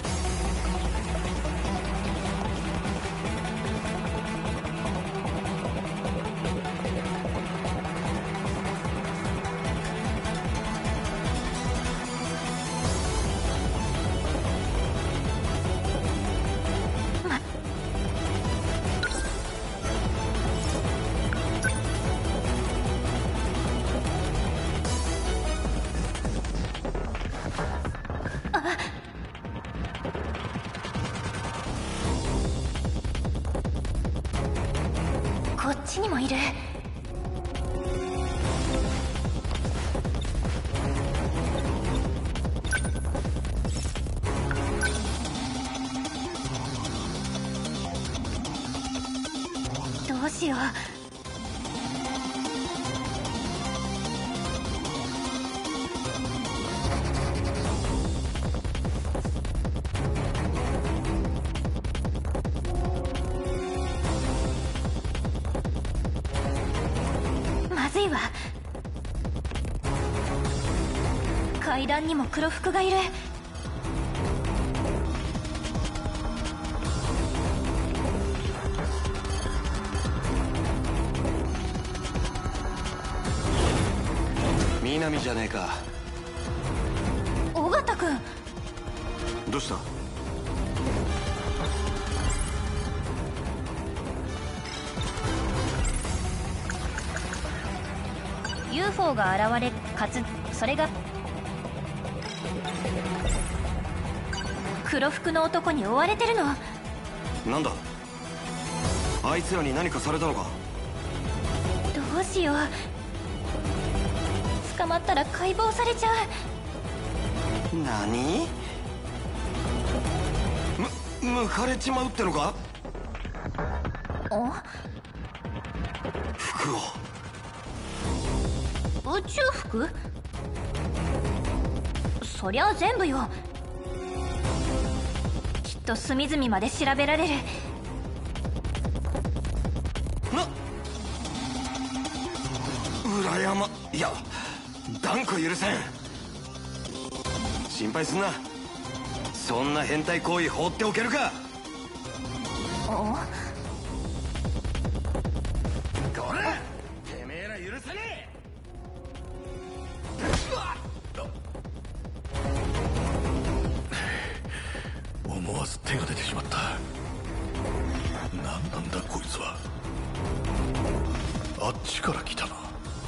こっちにもいる。どうしよう。 階段にも黒服がいる。 南じゃねえか。 尾形君。 どうした？ UFO が現れ、かつそれが黒服の男に追われてるの。 なんだ、あいつらに何かされたのか？ どうしよう、捕まったら解剖されちゃう。 何？剥かれちまうってのか？服を。 宇宙服？そりゃ全部よ。きっと隅々まで調べられる。 裏山、いや断固許せん。心配すんな。そんな変態行為放っておけるか。こら、てめえら許さねえ。 思わず手が出てしまった。何なんだこいつは。あっちから来たな。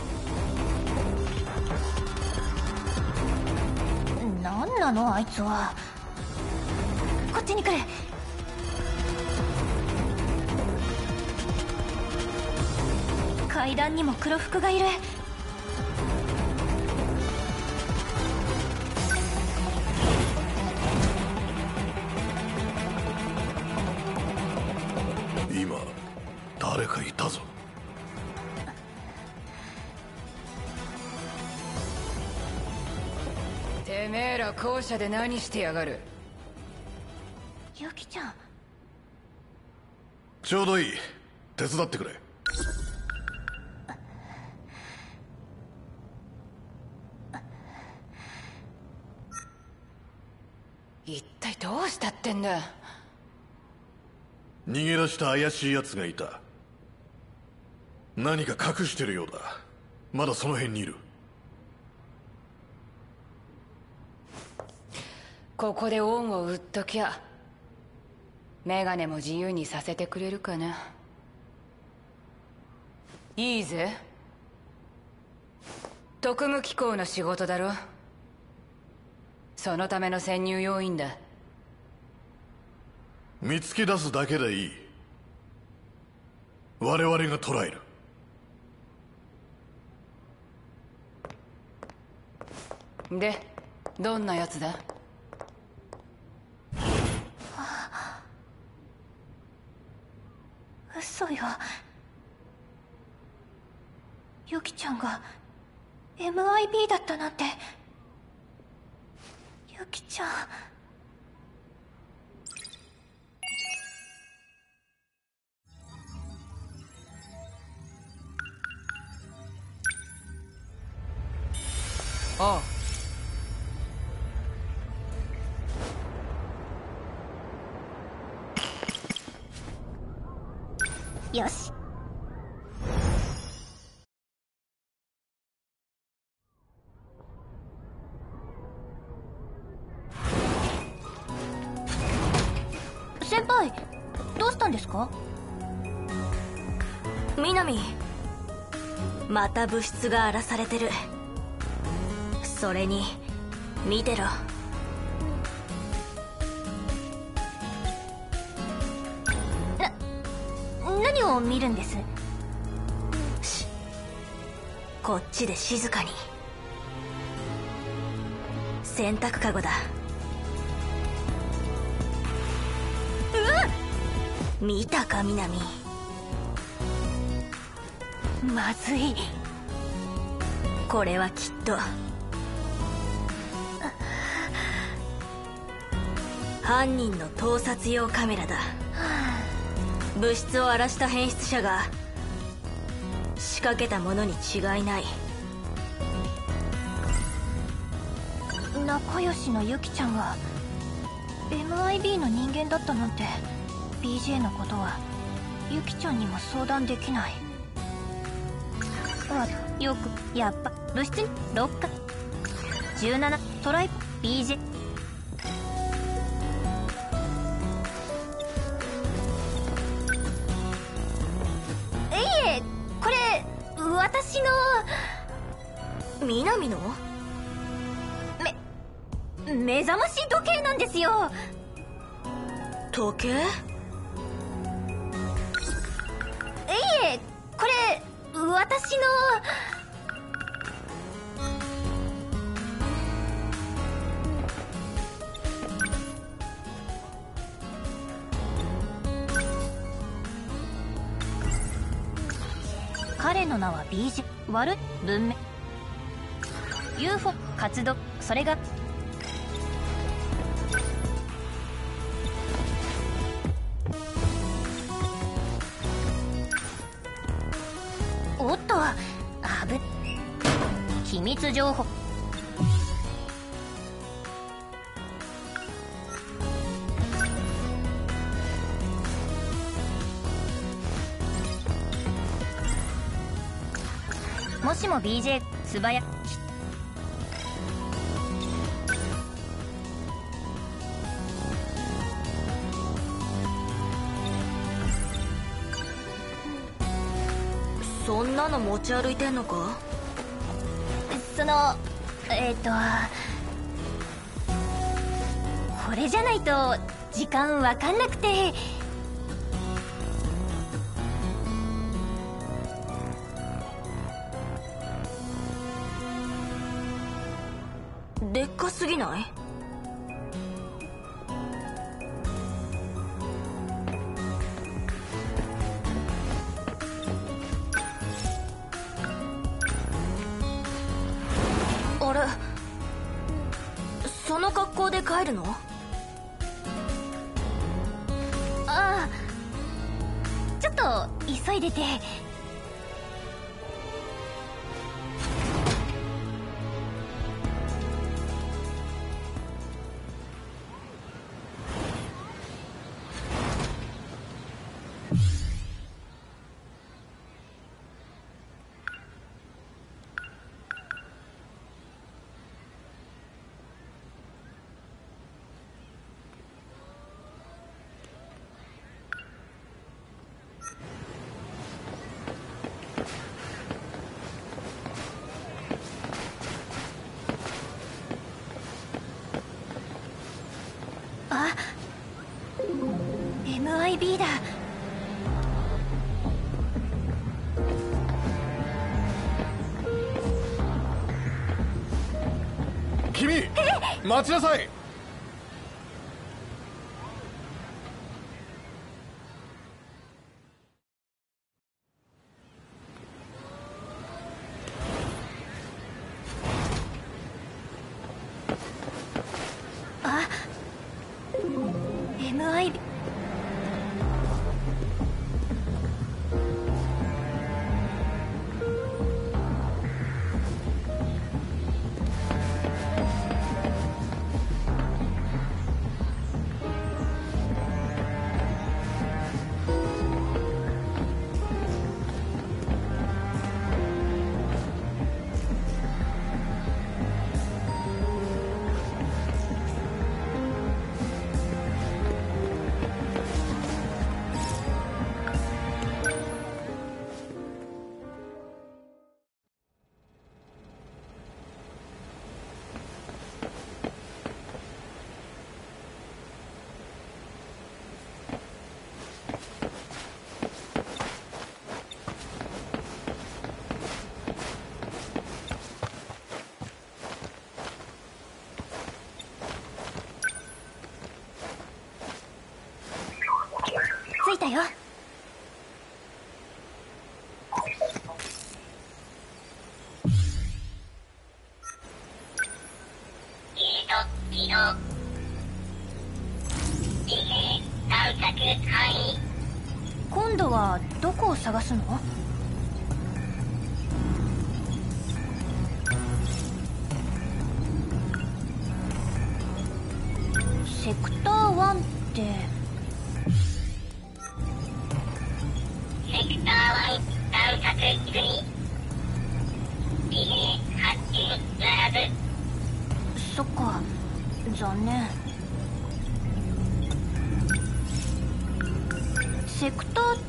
何なのあいつは。こっちに来る。階段にも黒服がいる。 今誰かいたぞ。 てめえら校舎で何してやがる？ ユキちゃん。 ちょうどいい、手伝ってくれ。 一体どうしたってんだ？ 逃げ出した怪しい奴がいた。何か隠してるようだ。まだその辺にいる。 ここで恩を売っときゃメガネも自由にさせてくれるかな。いいぜ。特務機構の仕事だろ。そのための潜入要員だ。 見つけ出すだけでいい。我々が捕らえる。 で、どんなやつだ？ 嘘よ。ユキちゃんが MIB だったなんて。ユキちゃん。 ああ。 よし。先輩、どうしたんですか？ 南、また物質が荒らされてる。それに見てろ。 何を見るんです？ こっちで静かに。洗濯かごだ。見たか南。 まずい。 これはきっと犯人の盗撮用カメラだ。物質を荒らした変質者が仕掛けたものに違いない。 仲良しのユキちゃんが MIB の人間だったなんて。 BJ のことはユキちゃんにも相談できない。よくやっぱ部室に6か17トライ BJ。 いえ、これ私の。 南の目覚まし時計なんですよ。 時計？いえ、これ私の。彼の名は BJ。 悪い文明 UFO 活動。それがおっと機密情報。もしも BJ 素早く。 そんなの持ち歩いてんのか？ そのこれじゃないと時間わかんなくて。 でっかすぎない？あれ、その格好で帰るの？ ああ、ちょっと急いでて。あ、MIB だ。 君、待ちなさい。 あ、MIB。着いたよ。今度はどこを探すの？ セクター1って。 セクター1探索済み。リレー発見ならず。 そっか、残念。セクター2って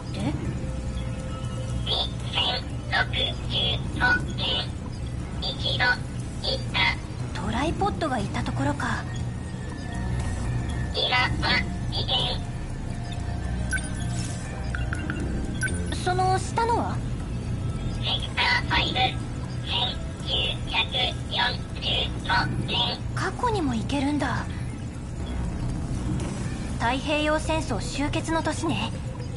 2065年一度行ったトライポッドがいたところか。 今は危険。 その下のはセクター5 1945年。 過去にも行けるんだ。太平洋戦争終結の年ね。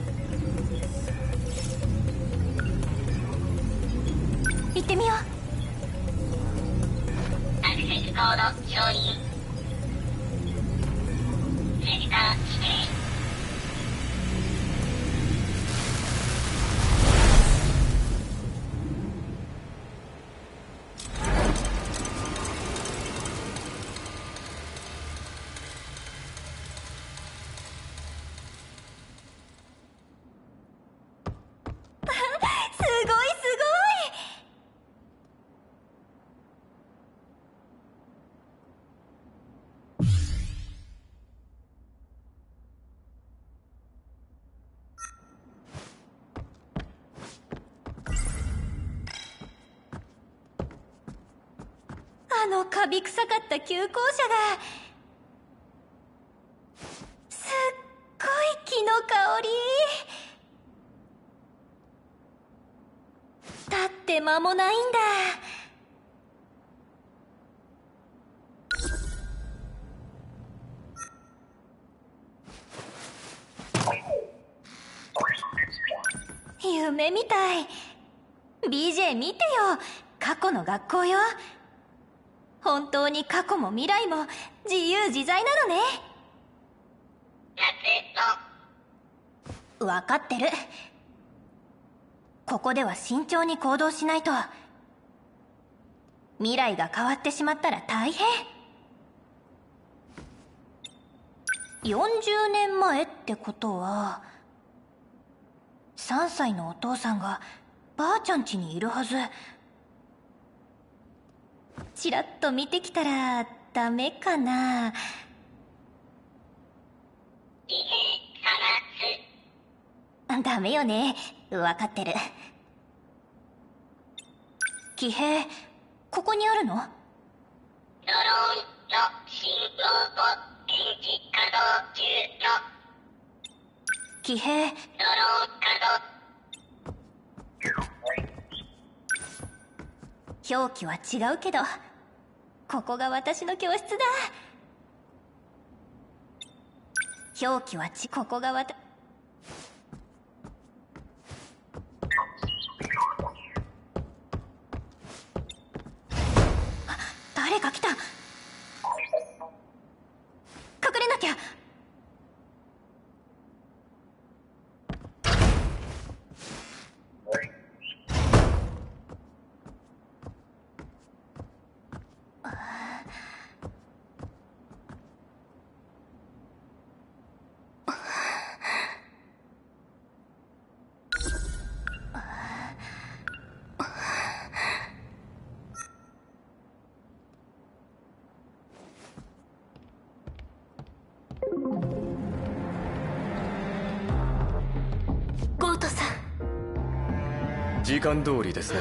行ってみよう。 アクセスコード承認。セクター指定。 あのカビ臭かった急行車がすっごい木の香り。立って間もないんだ。夢みたい。 BJ 見てよ、過去の学校よ。本当に過去も未来も自由自在なのね。分かってる。ここでは慎重に行動しないと。未来が変わってしまったら大変。40年前ってことは3歳のお父さんがばあちゃん家にいるはず。ちらっと見てきたらダメかな。ダメよね、分かってる。騎兵、ここにあるの？ ドローンの信号を電気稼働中の。 騎兵、 ドローン稼働。 表記は違うけどここが私の教室だ。表記はここが誰か来た。隠れなきゃ。ゴートさん、 時間通りですね。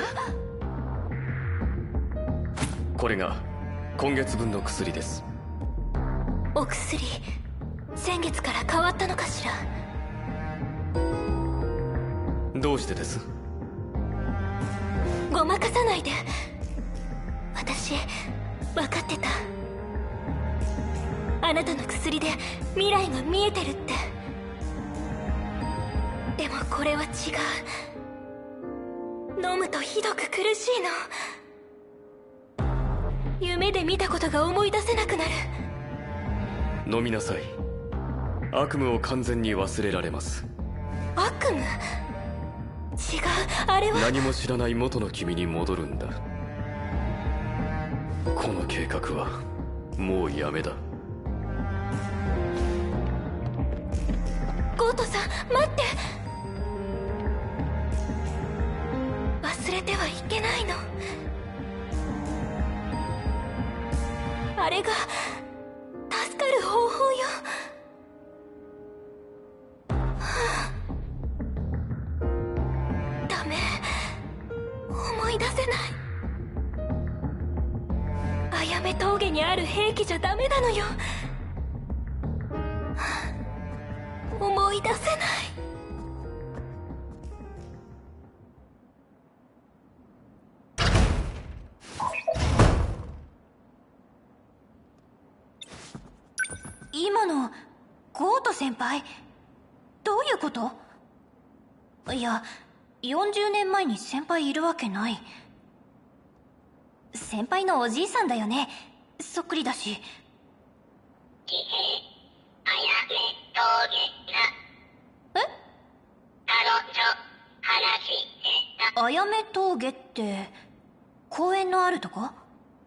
これが今月分の薬です。 お薬先月から変わったのかしら。 どうしてです？ ごまかさないで。私分かってた。あなたの薬で未来が見えてるって。でもこれは違う。飲むとひどく苦しいの。夢で見たことが思い出せなくなる。 飲みなさい。悪夢を完全に忘れられます。 悪夢？違う、あれは。 何も知らない元の君に戻るんだ。この計画はもうやめだ。 待って。忘れてはいけないの。あれが助かる方法よ。ダメ、思い出せない。あやめ峠にある兵器じゃダメなのよ。思い出せない。 今のゴート先輩、どういうこと？いや、40年前に先輩いるわけない。先輩のおじいさんだよね。そっくりだし。あやめ峠って公園のあるとこ？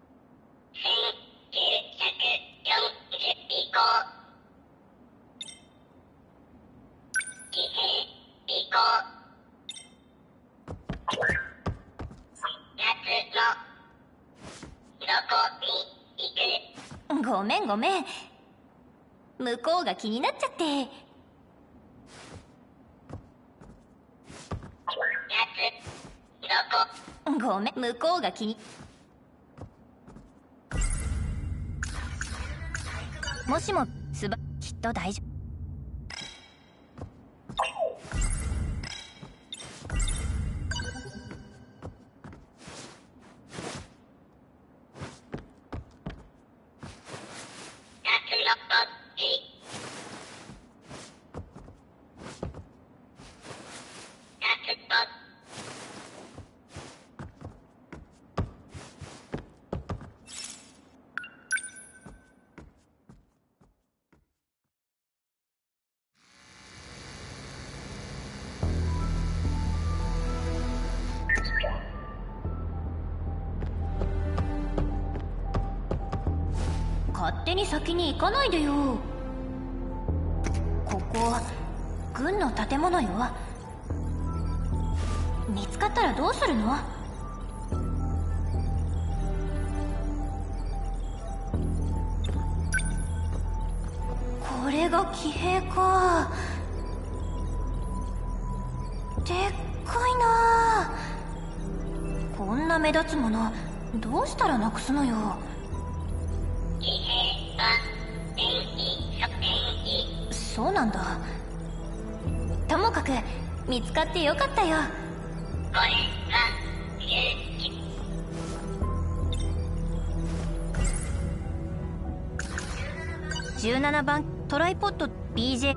ごめんごめん、向こうが気になっちゃって。ごめん、向こうが気に。もしもきっと大丈夫。勝手に先に行かないでよ。ここ軍の建物よ。見つかったらどうするの？これが騎兵か。でっかいな。こんな目立つものどうしたらなくすのよ。そうなんだ。ともかく見つかってよかったよ。17番トライポッド BJ。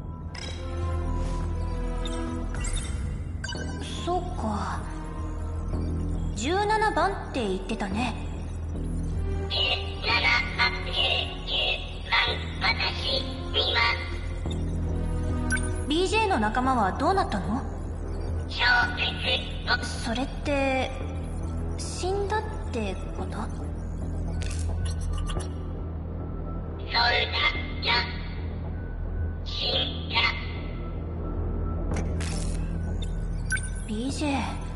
そうか、17番って言ってたね。BJ の仲間はどうなったの？それって死んだってこと？そうだよ、死んだ。 BJ、 それよ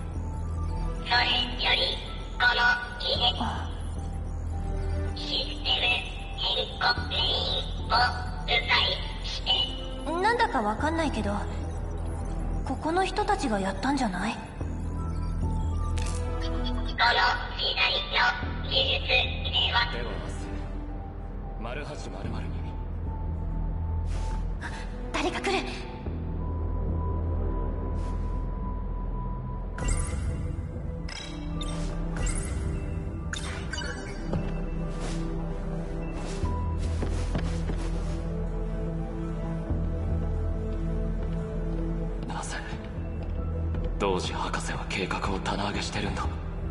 りこの騎兵システム変更メインを迂回して。なんだかわかんないけど、ここの人たちがやったんじゃない？この時代の技術では。では明日、0800に。誰か来る。 同時博士は計画を棚上げしてるんだ。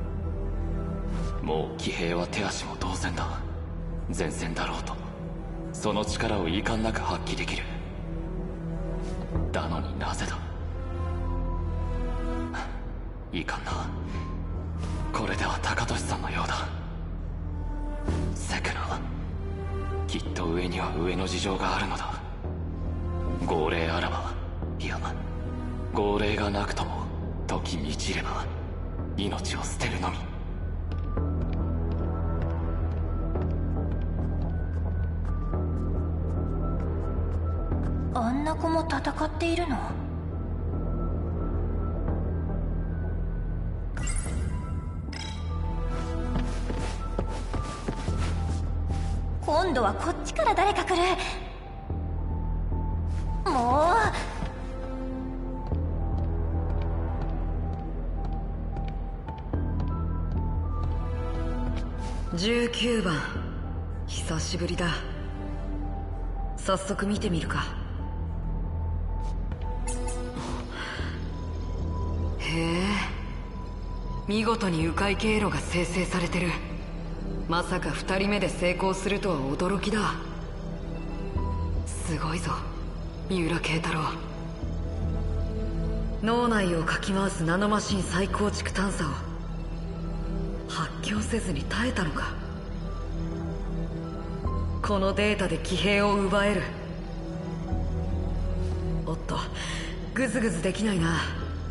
もう騎兵は手足も同然だ。前線だろうとその力を遺憾なく発揮できる。だのになぜだ。いかんな。これでは高俊さんのようだ。セクナ、きっと上には上の事情があるのだ。号令あらば、いや号令がなくとも時満ちれば命を捨てるのみ。 あんな子も戦っているの？今度はこっちから誰か来る。もう。19番、久しぶりだ。早速見てみるか。へえ、見事に迂回経路が生成されてる。まさか2人目で成功するとは驚きだ。すごいぞ三浦慶太郎。脳内をかき回すナノマシン再構築探査を発狂せずに耐えたのか。このデータで騎兵を奪える。おっと、グズグズできないな。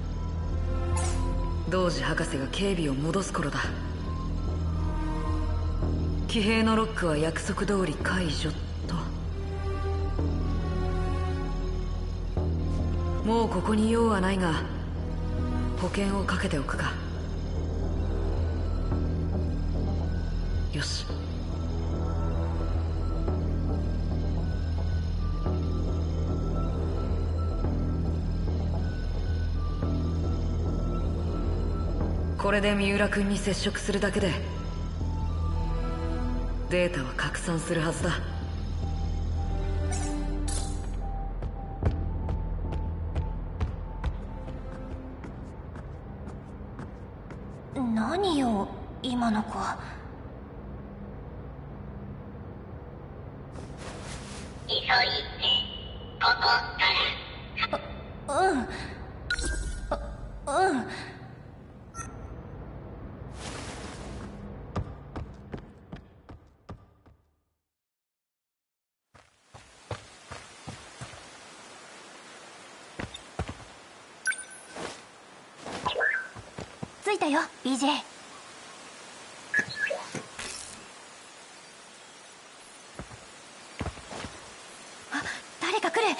同時博士が警備を戻す頃だ。騎兵のロックは約束通り解除と。もうここに用はないが保険をかけておくか。よし。これで三浦君に接触するだけでデータは拡散するはずだ。 何よ今の子。 急いでここから。 うん。着いたよ BJ。 あ、誰か来る。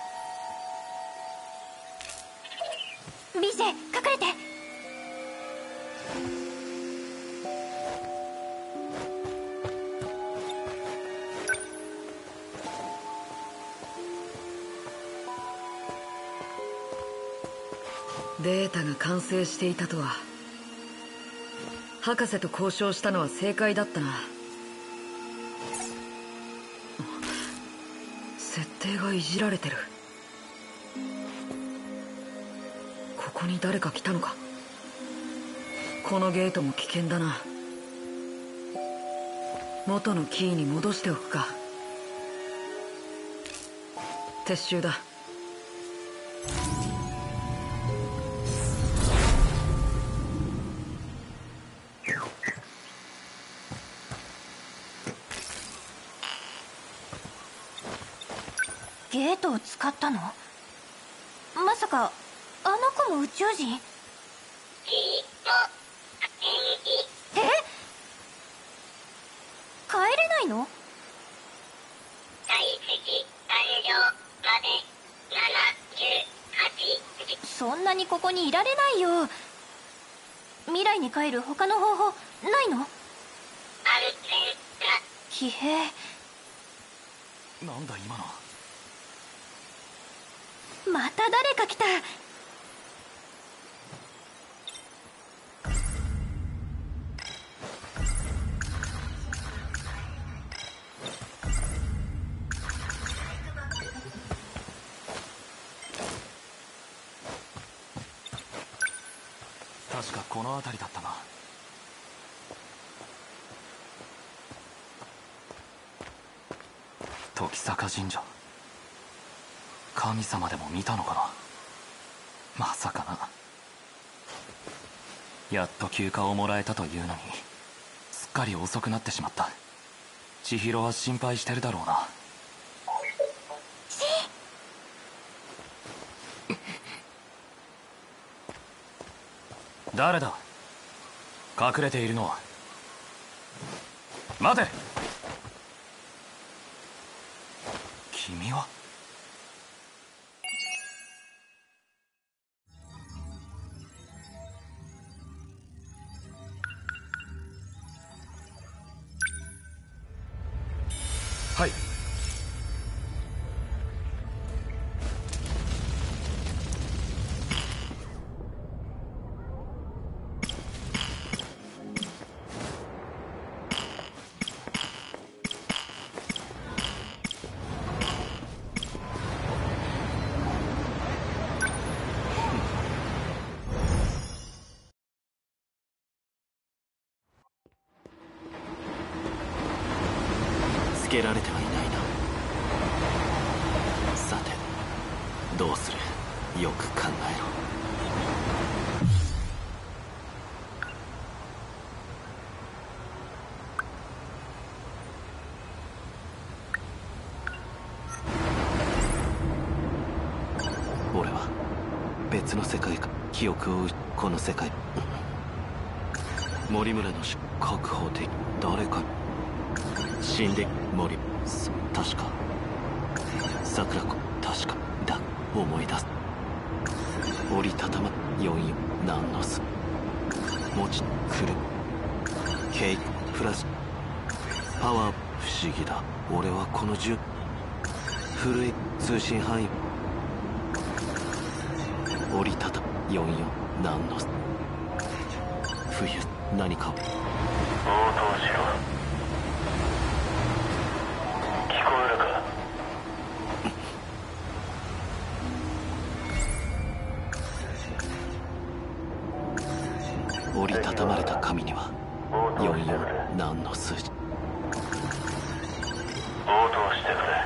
BJ 隠れて。 データが完成していたとは。博士と交渉したのは正解だったな。設定がいじられてる。ここに誰か来たのか。このゲートも危険だな。元のキーに戻しておくか。撤収だ。 ゲートを使ったの？まさかあの子も宇宙人？え？帰れないの？そんなにここにいられないよ。未来に帰る他の方法ないの？騎兵。 なんだ今の。 また誰か来た。 確かこの辺りだったな。時坂神社。神様でも見たのかな。まさかな。やっと休暇をもらえたというのにすっかり遅くなってしまった。千尋は心配してるだろうな。 「 C」 「 」 「 誰だ？隠れているのは。待て。君は？はい。 つけられてはいないな。さてどうする？よく考えろ。俺は別の世界か記憶をこの世界森村の確保で誰か死んで森確か桜子確かだ思い出す折りたたま44何の巣持ち来るケイプラスパワー不思議だ。俺はこの古い通信範囲折りたた44何の巣冬何かを応答しろ。聞こえるか？折りたたまれた紙には44何の数字。応答してくれ。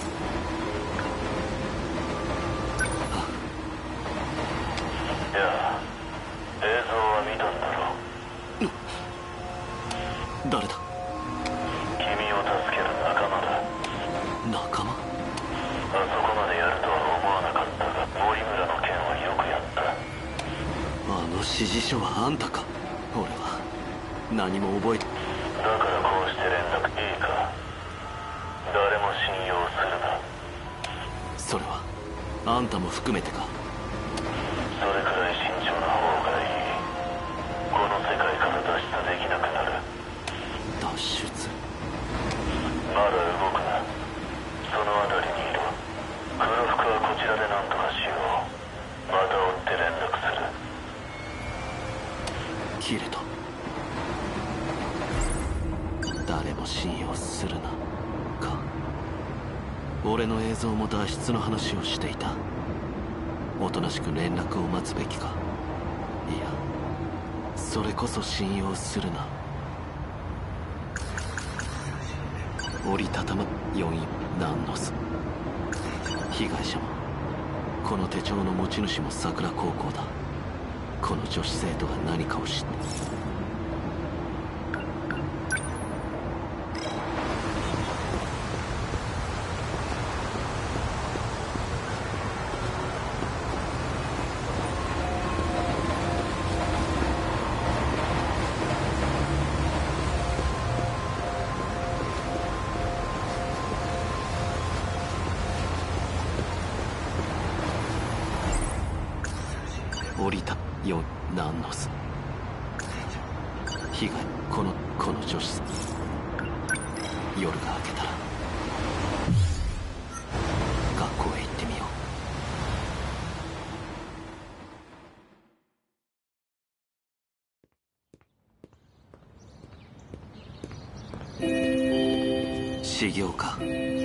いや、映像は見たんだろう。誰だ？君を助ける仲間だ。仲間？あそこまでやるとは思わなかったが、森村の件はよくやった。あの指示書はあんたか？俺は何も覚えて。だからこうして連絡いいか？誰も信用するな。それはあんたも含めてか？それくらい慎重な方がいい。この世界から脱出できなくなる。脱出？まだ動くな。その辺りにいろ。黒服はこちらで何とかしよう。また追って連絡する。キレト。誰も信用するなか。俺の映像も脱出の話をしていた。おとなしく連絡を待つべきか。いや、それこそ信用するな。折りたたま4位何の巣。被害者もこの手帳の持ち主も桜高校だ。この女子生徒が何かを知って。降りたよ何の巣。被害この女子。夜が明けたら学校へ行ってみよう。始業か。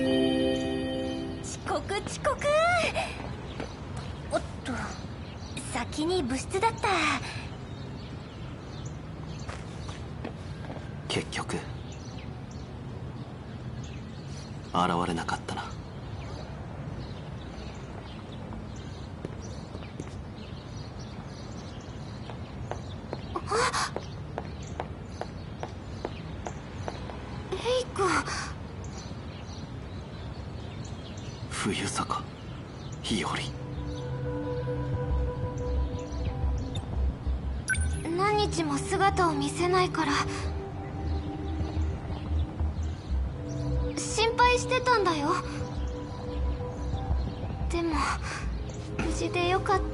遅刻。おっと、先に部室だった。 結局現れなかったな。 レイ君。 冬坂日和。 日も姿を見せないから心配してたんだよ。でも無事でよかった。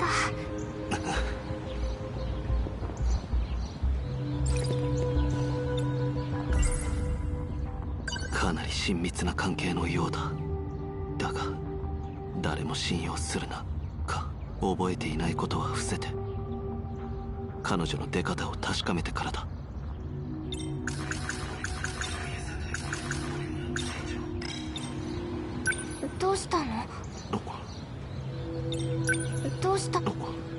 かなり親密な関係のようだ。だが誰も信用するなか覚えていないことは伏せて彼女の出方を確かめてからだ。 どうしたの？どうしたの？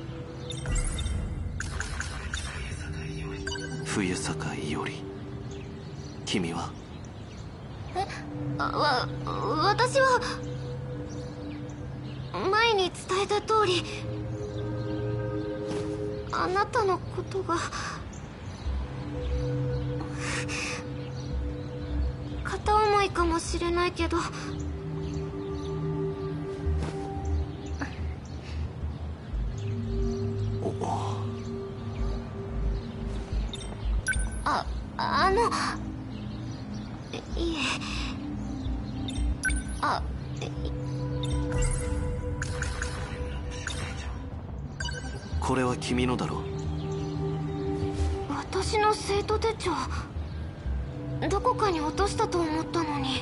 冬坂伊織、君は？ 私は前に伝えた通りあなたのことが片思いかもしれないけどいえこれは君のだろう。 私の生徒手帳どこかに落としたと思ったのに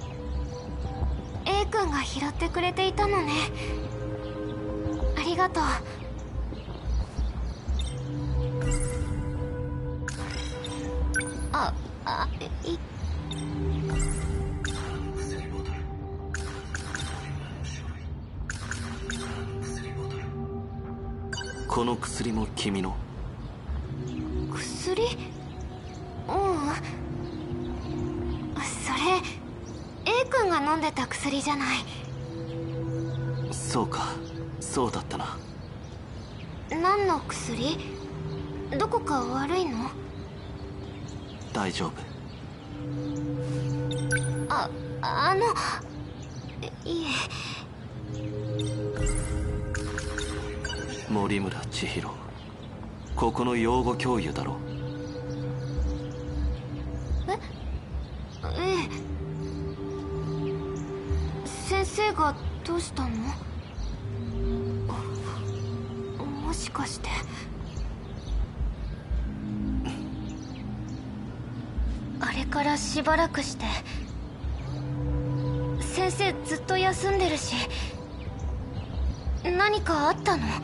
A 君が拾ってくれていたのね。ありがとう。 この薬も君の？ 薬？それ A 君が飲んでた薬じゃない。 そうか、そうだったな。 何の薬？どこか悪いの？ 大丈夫。 いえ。 森村千尋、ここの養護教諭だろ？ ええ。先生がどうしたの？もしかしてあれからしばらくして先生ずっと休んでるし何かあったの？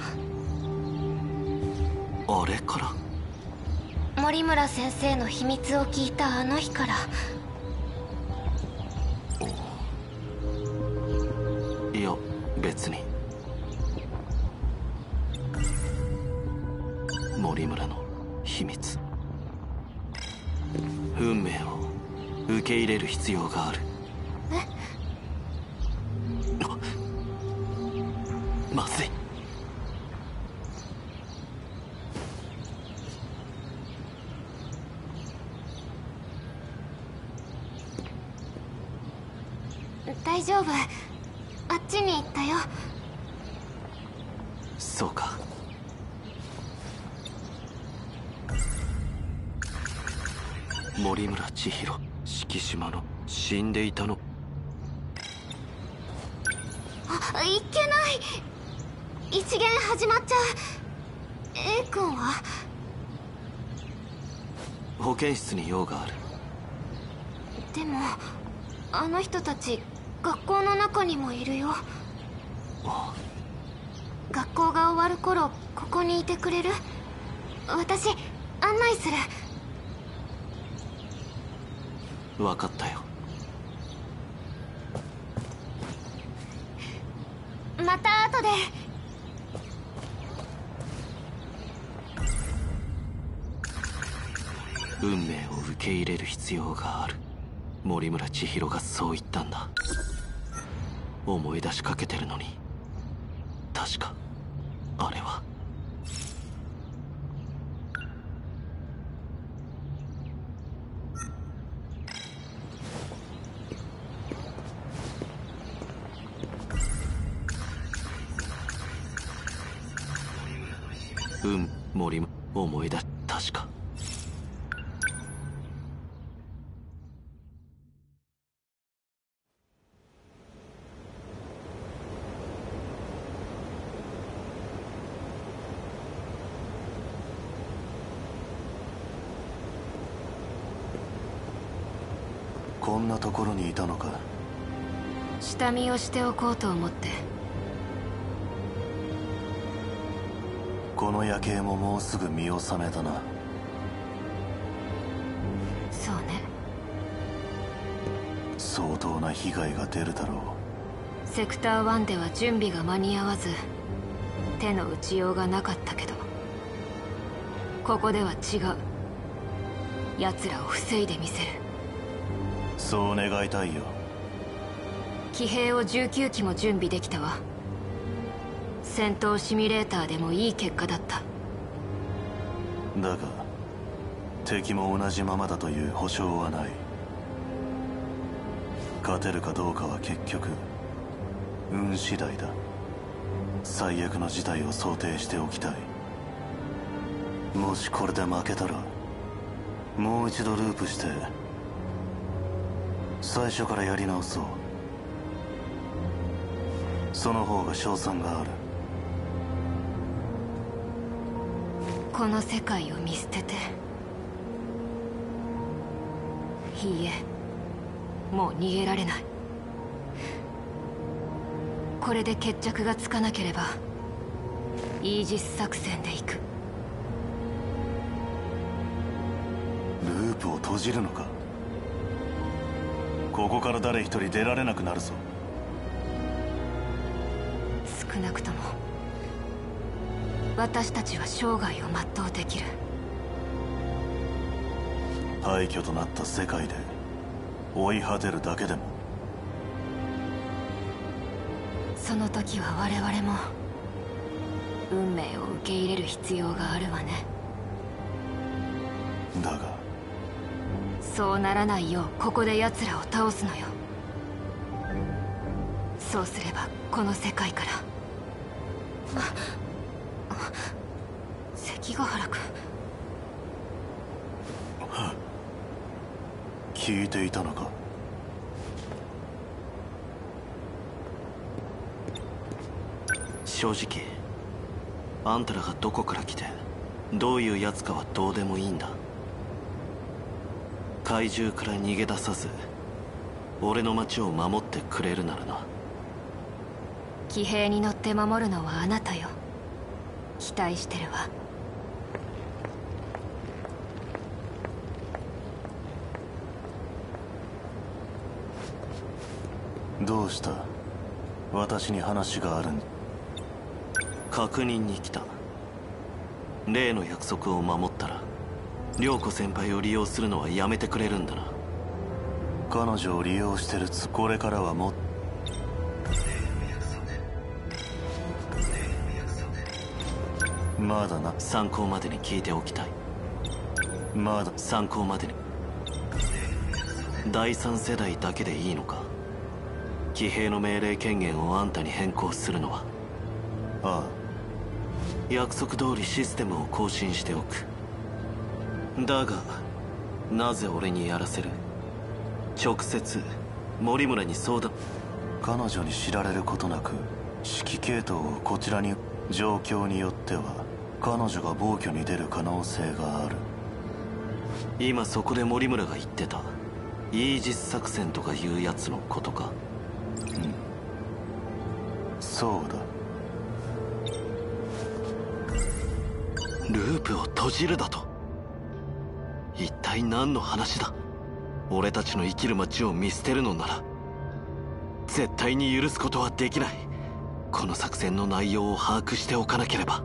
あれから？ 森村先生の秘密を聞いたあの日から。 いや別に。森村の秘密、運命を受け入れる必要がある。まずい。 大丈夫、あっちに行ったよ。 そうか。森村千尋、敷島の死んでいたの？ いけない。一元始まっちゃう。A 君は？ 保健室に用がある。 でもあの人たち学校の中にもいるよ。学校が終わる頃ここにいてくれる？私案内する。 分かったよ。 また後で。 運命を受け入れる必要がある。森村千尋がそう言ったんだ。思い出しかけてるのに、確かあれは。森思い出、確確か。 こんなところにいたのか。 下見をしておこうと思って。 この夜景ももうすぐ見納めだな。 そうね。 相当な被害が出るだろう。 セクター1では準備が間に合わず手の打ちようがなかったけど、ここでは違う。奴らを防いでみせる。 そう願いたいよ。 騎兵を19機も準備できたわ。戦闘シミュレーターでもいい結果だった。 だが敵も同じままだという保証はない。勝てるかどうかは結局運次第だ。最悪の事態を想定しておきたい。もしこれで負けたらもう一度ループして最初からやり直そう。その方が勝算がある。 この世界を見捨てて。いいえ、もう逃げられない。これで決着がつかなければイージス作戦で行く。 ループを閉じるのか。ここから誰一人出られなくなるぞ。 少なくとも私たちは生涯を全うできる。 廃墟となった世界で追い果てるだけでも。 その時は我々も運命を受け入れる必要があるわね。 だがそうならないようここで奴らを倒すのよ。そうすればこの世界から。関ヶ原君。 聞いていたのか。 正直あんたらがどこから来てどういうやつかはどうでもいいんだ。怪獣から逃げ出さず俺の町を守ってくれるならな。 騎兵に乗って守るのはあなたよ。期待してるわ。 どうした。私に話があるん。 確認に来た。例の約束を守ったら涼子先輩を利用するのはやめてくれるんだな。 彼女を利用してるこれからはもっまだな。 参考までに聞いておきたい。 まだ参考までに。第三世代だけでいいのか。騎兵の命令権限をあんたに変更するのは。 ああ、 約束通りシステムを更新しておく。だがなぜ俺にやらせる。直接森村に相談。 彼女に知られることなく指揮系統をこちらに。状況によっては彼女が暴挙に出る可能性がある。 今そこで森村が言ってたイージス作戦とかいうやつのことか。 うん、そうだ。 ループを閉じるだと。一体何の話だ。俺たちの生きる街を見捨てるのなら絶対に許すことはできない。この作戦の内容を把握しておかなければ。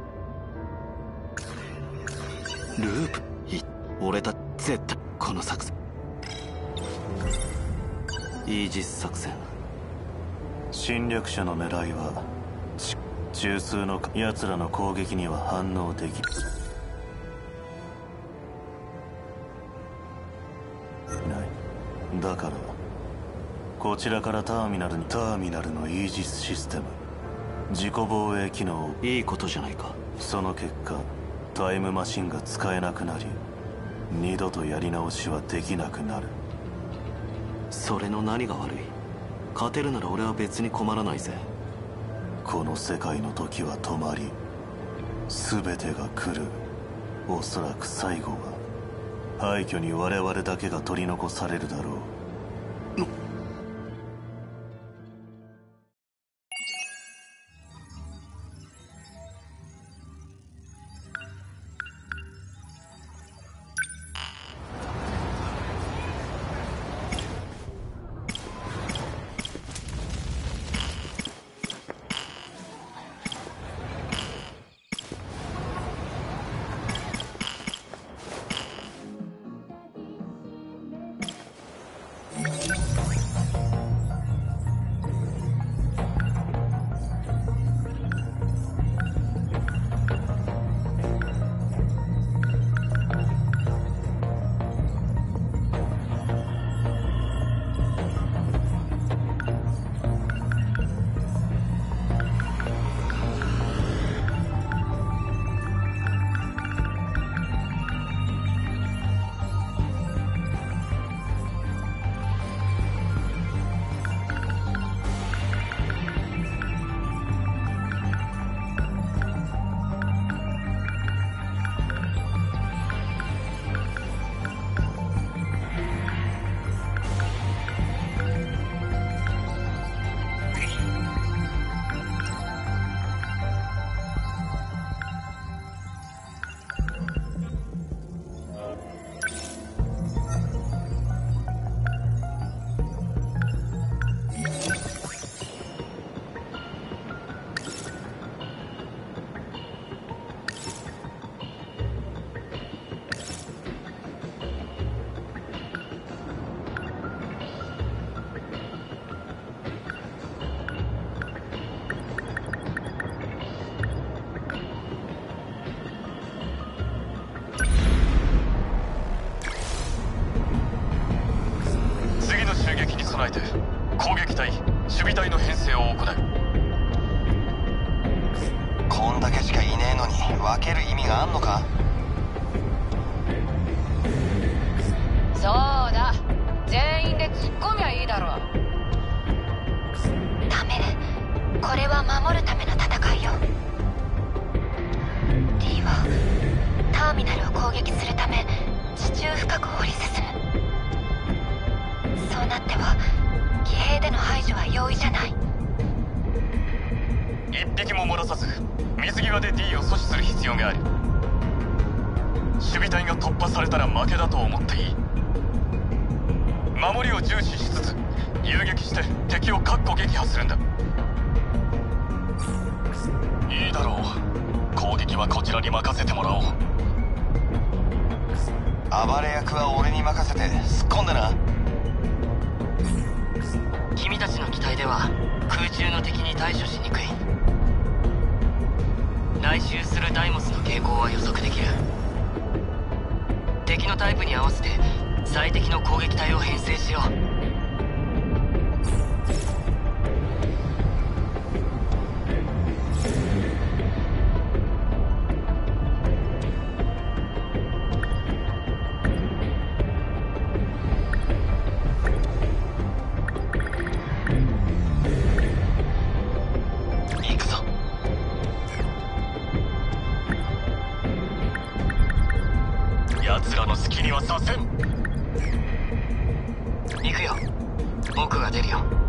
ループ俺たち絶対この作戦イージス作戦。 侵略者の狙いは中枢の奴らの攻撃には反応できない。だからこちらからターミナルのイージスシステム自己防衛機能を。 いいことじゃないか。 その結果タイムマシンが使えなくなり、二度とやり直しはできなくなる。 それの何が悪い？勝てるなら俺は別に困らないぜ。 この世界の時は止まり、全てが来る。おそらく最後は廃墟に我々だけが取り残されるだろう。 備えて攻撃隊、守備隊の編成を行う。 こんだけしかいねえのに分ける意味があんのか？ そうだ、全員で突っ込みゃいいだろ。 ダメ、これは守るための戦いよ。 D はターミナルを攻撃するため地中深く掘り進む。そうなっては騎兵での排除は容易じゃない。 一匹も漏らさず水際で D を阻止する必要がある。守備隊が突破されたら負けだと思っていい。守りを重視しつつ遊撃して敵を確固撃破するんだ。いいだろう、攻撃はこちらに任せてもらおう。 暴れ役は俺に任せて突っ込んでな。 君たちの機体では空中の敵に対処しにくい。来襲するダイモスの傾向は予測できる。敵のタイプに合わせて最適の攻撃隊を編成しよう。 奴らの隙にはさせん。 行くよ、僕が出るよ。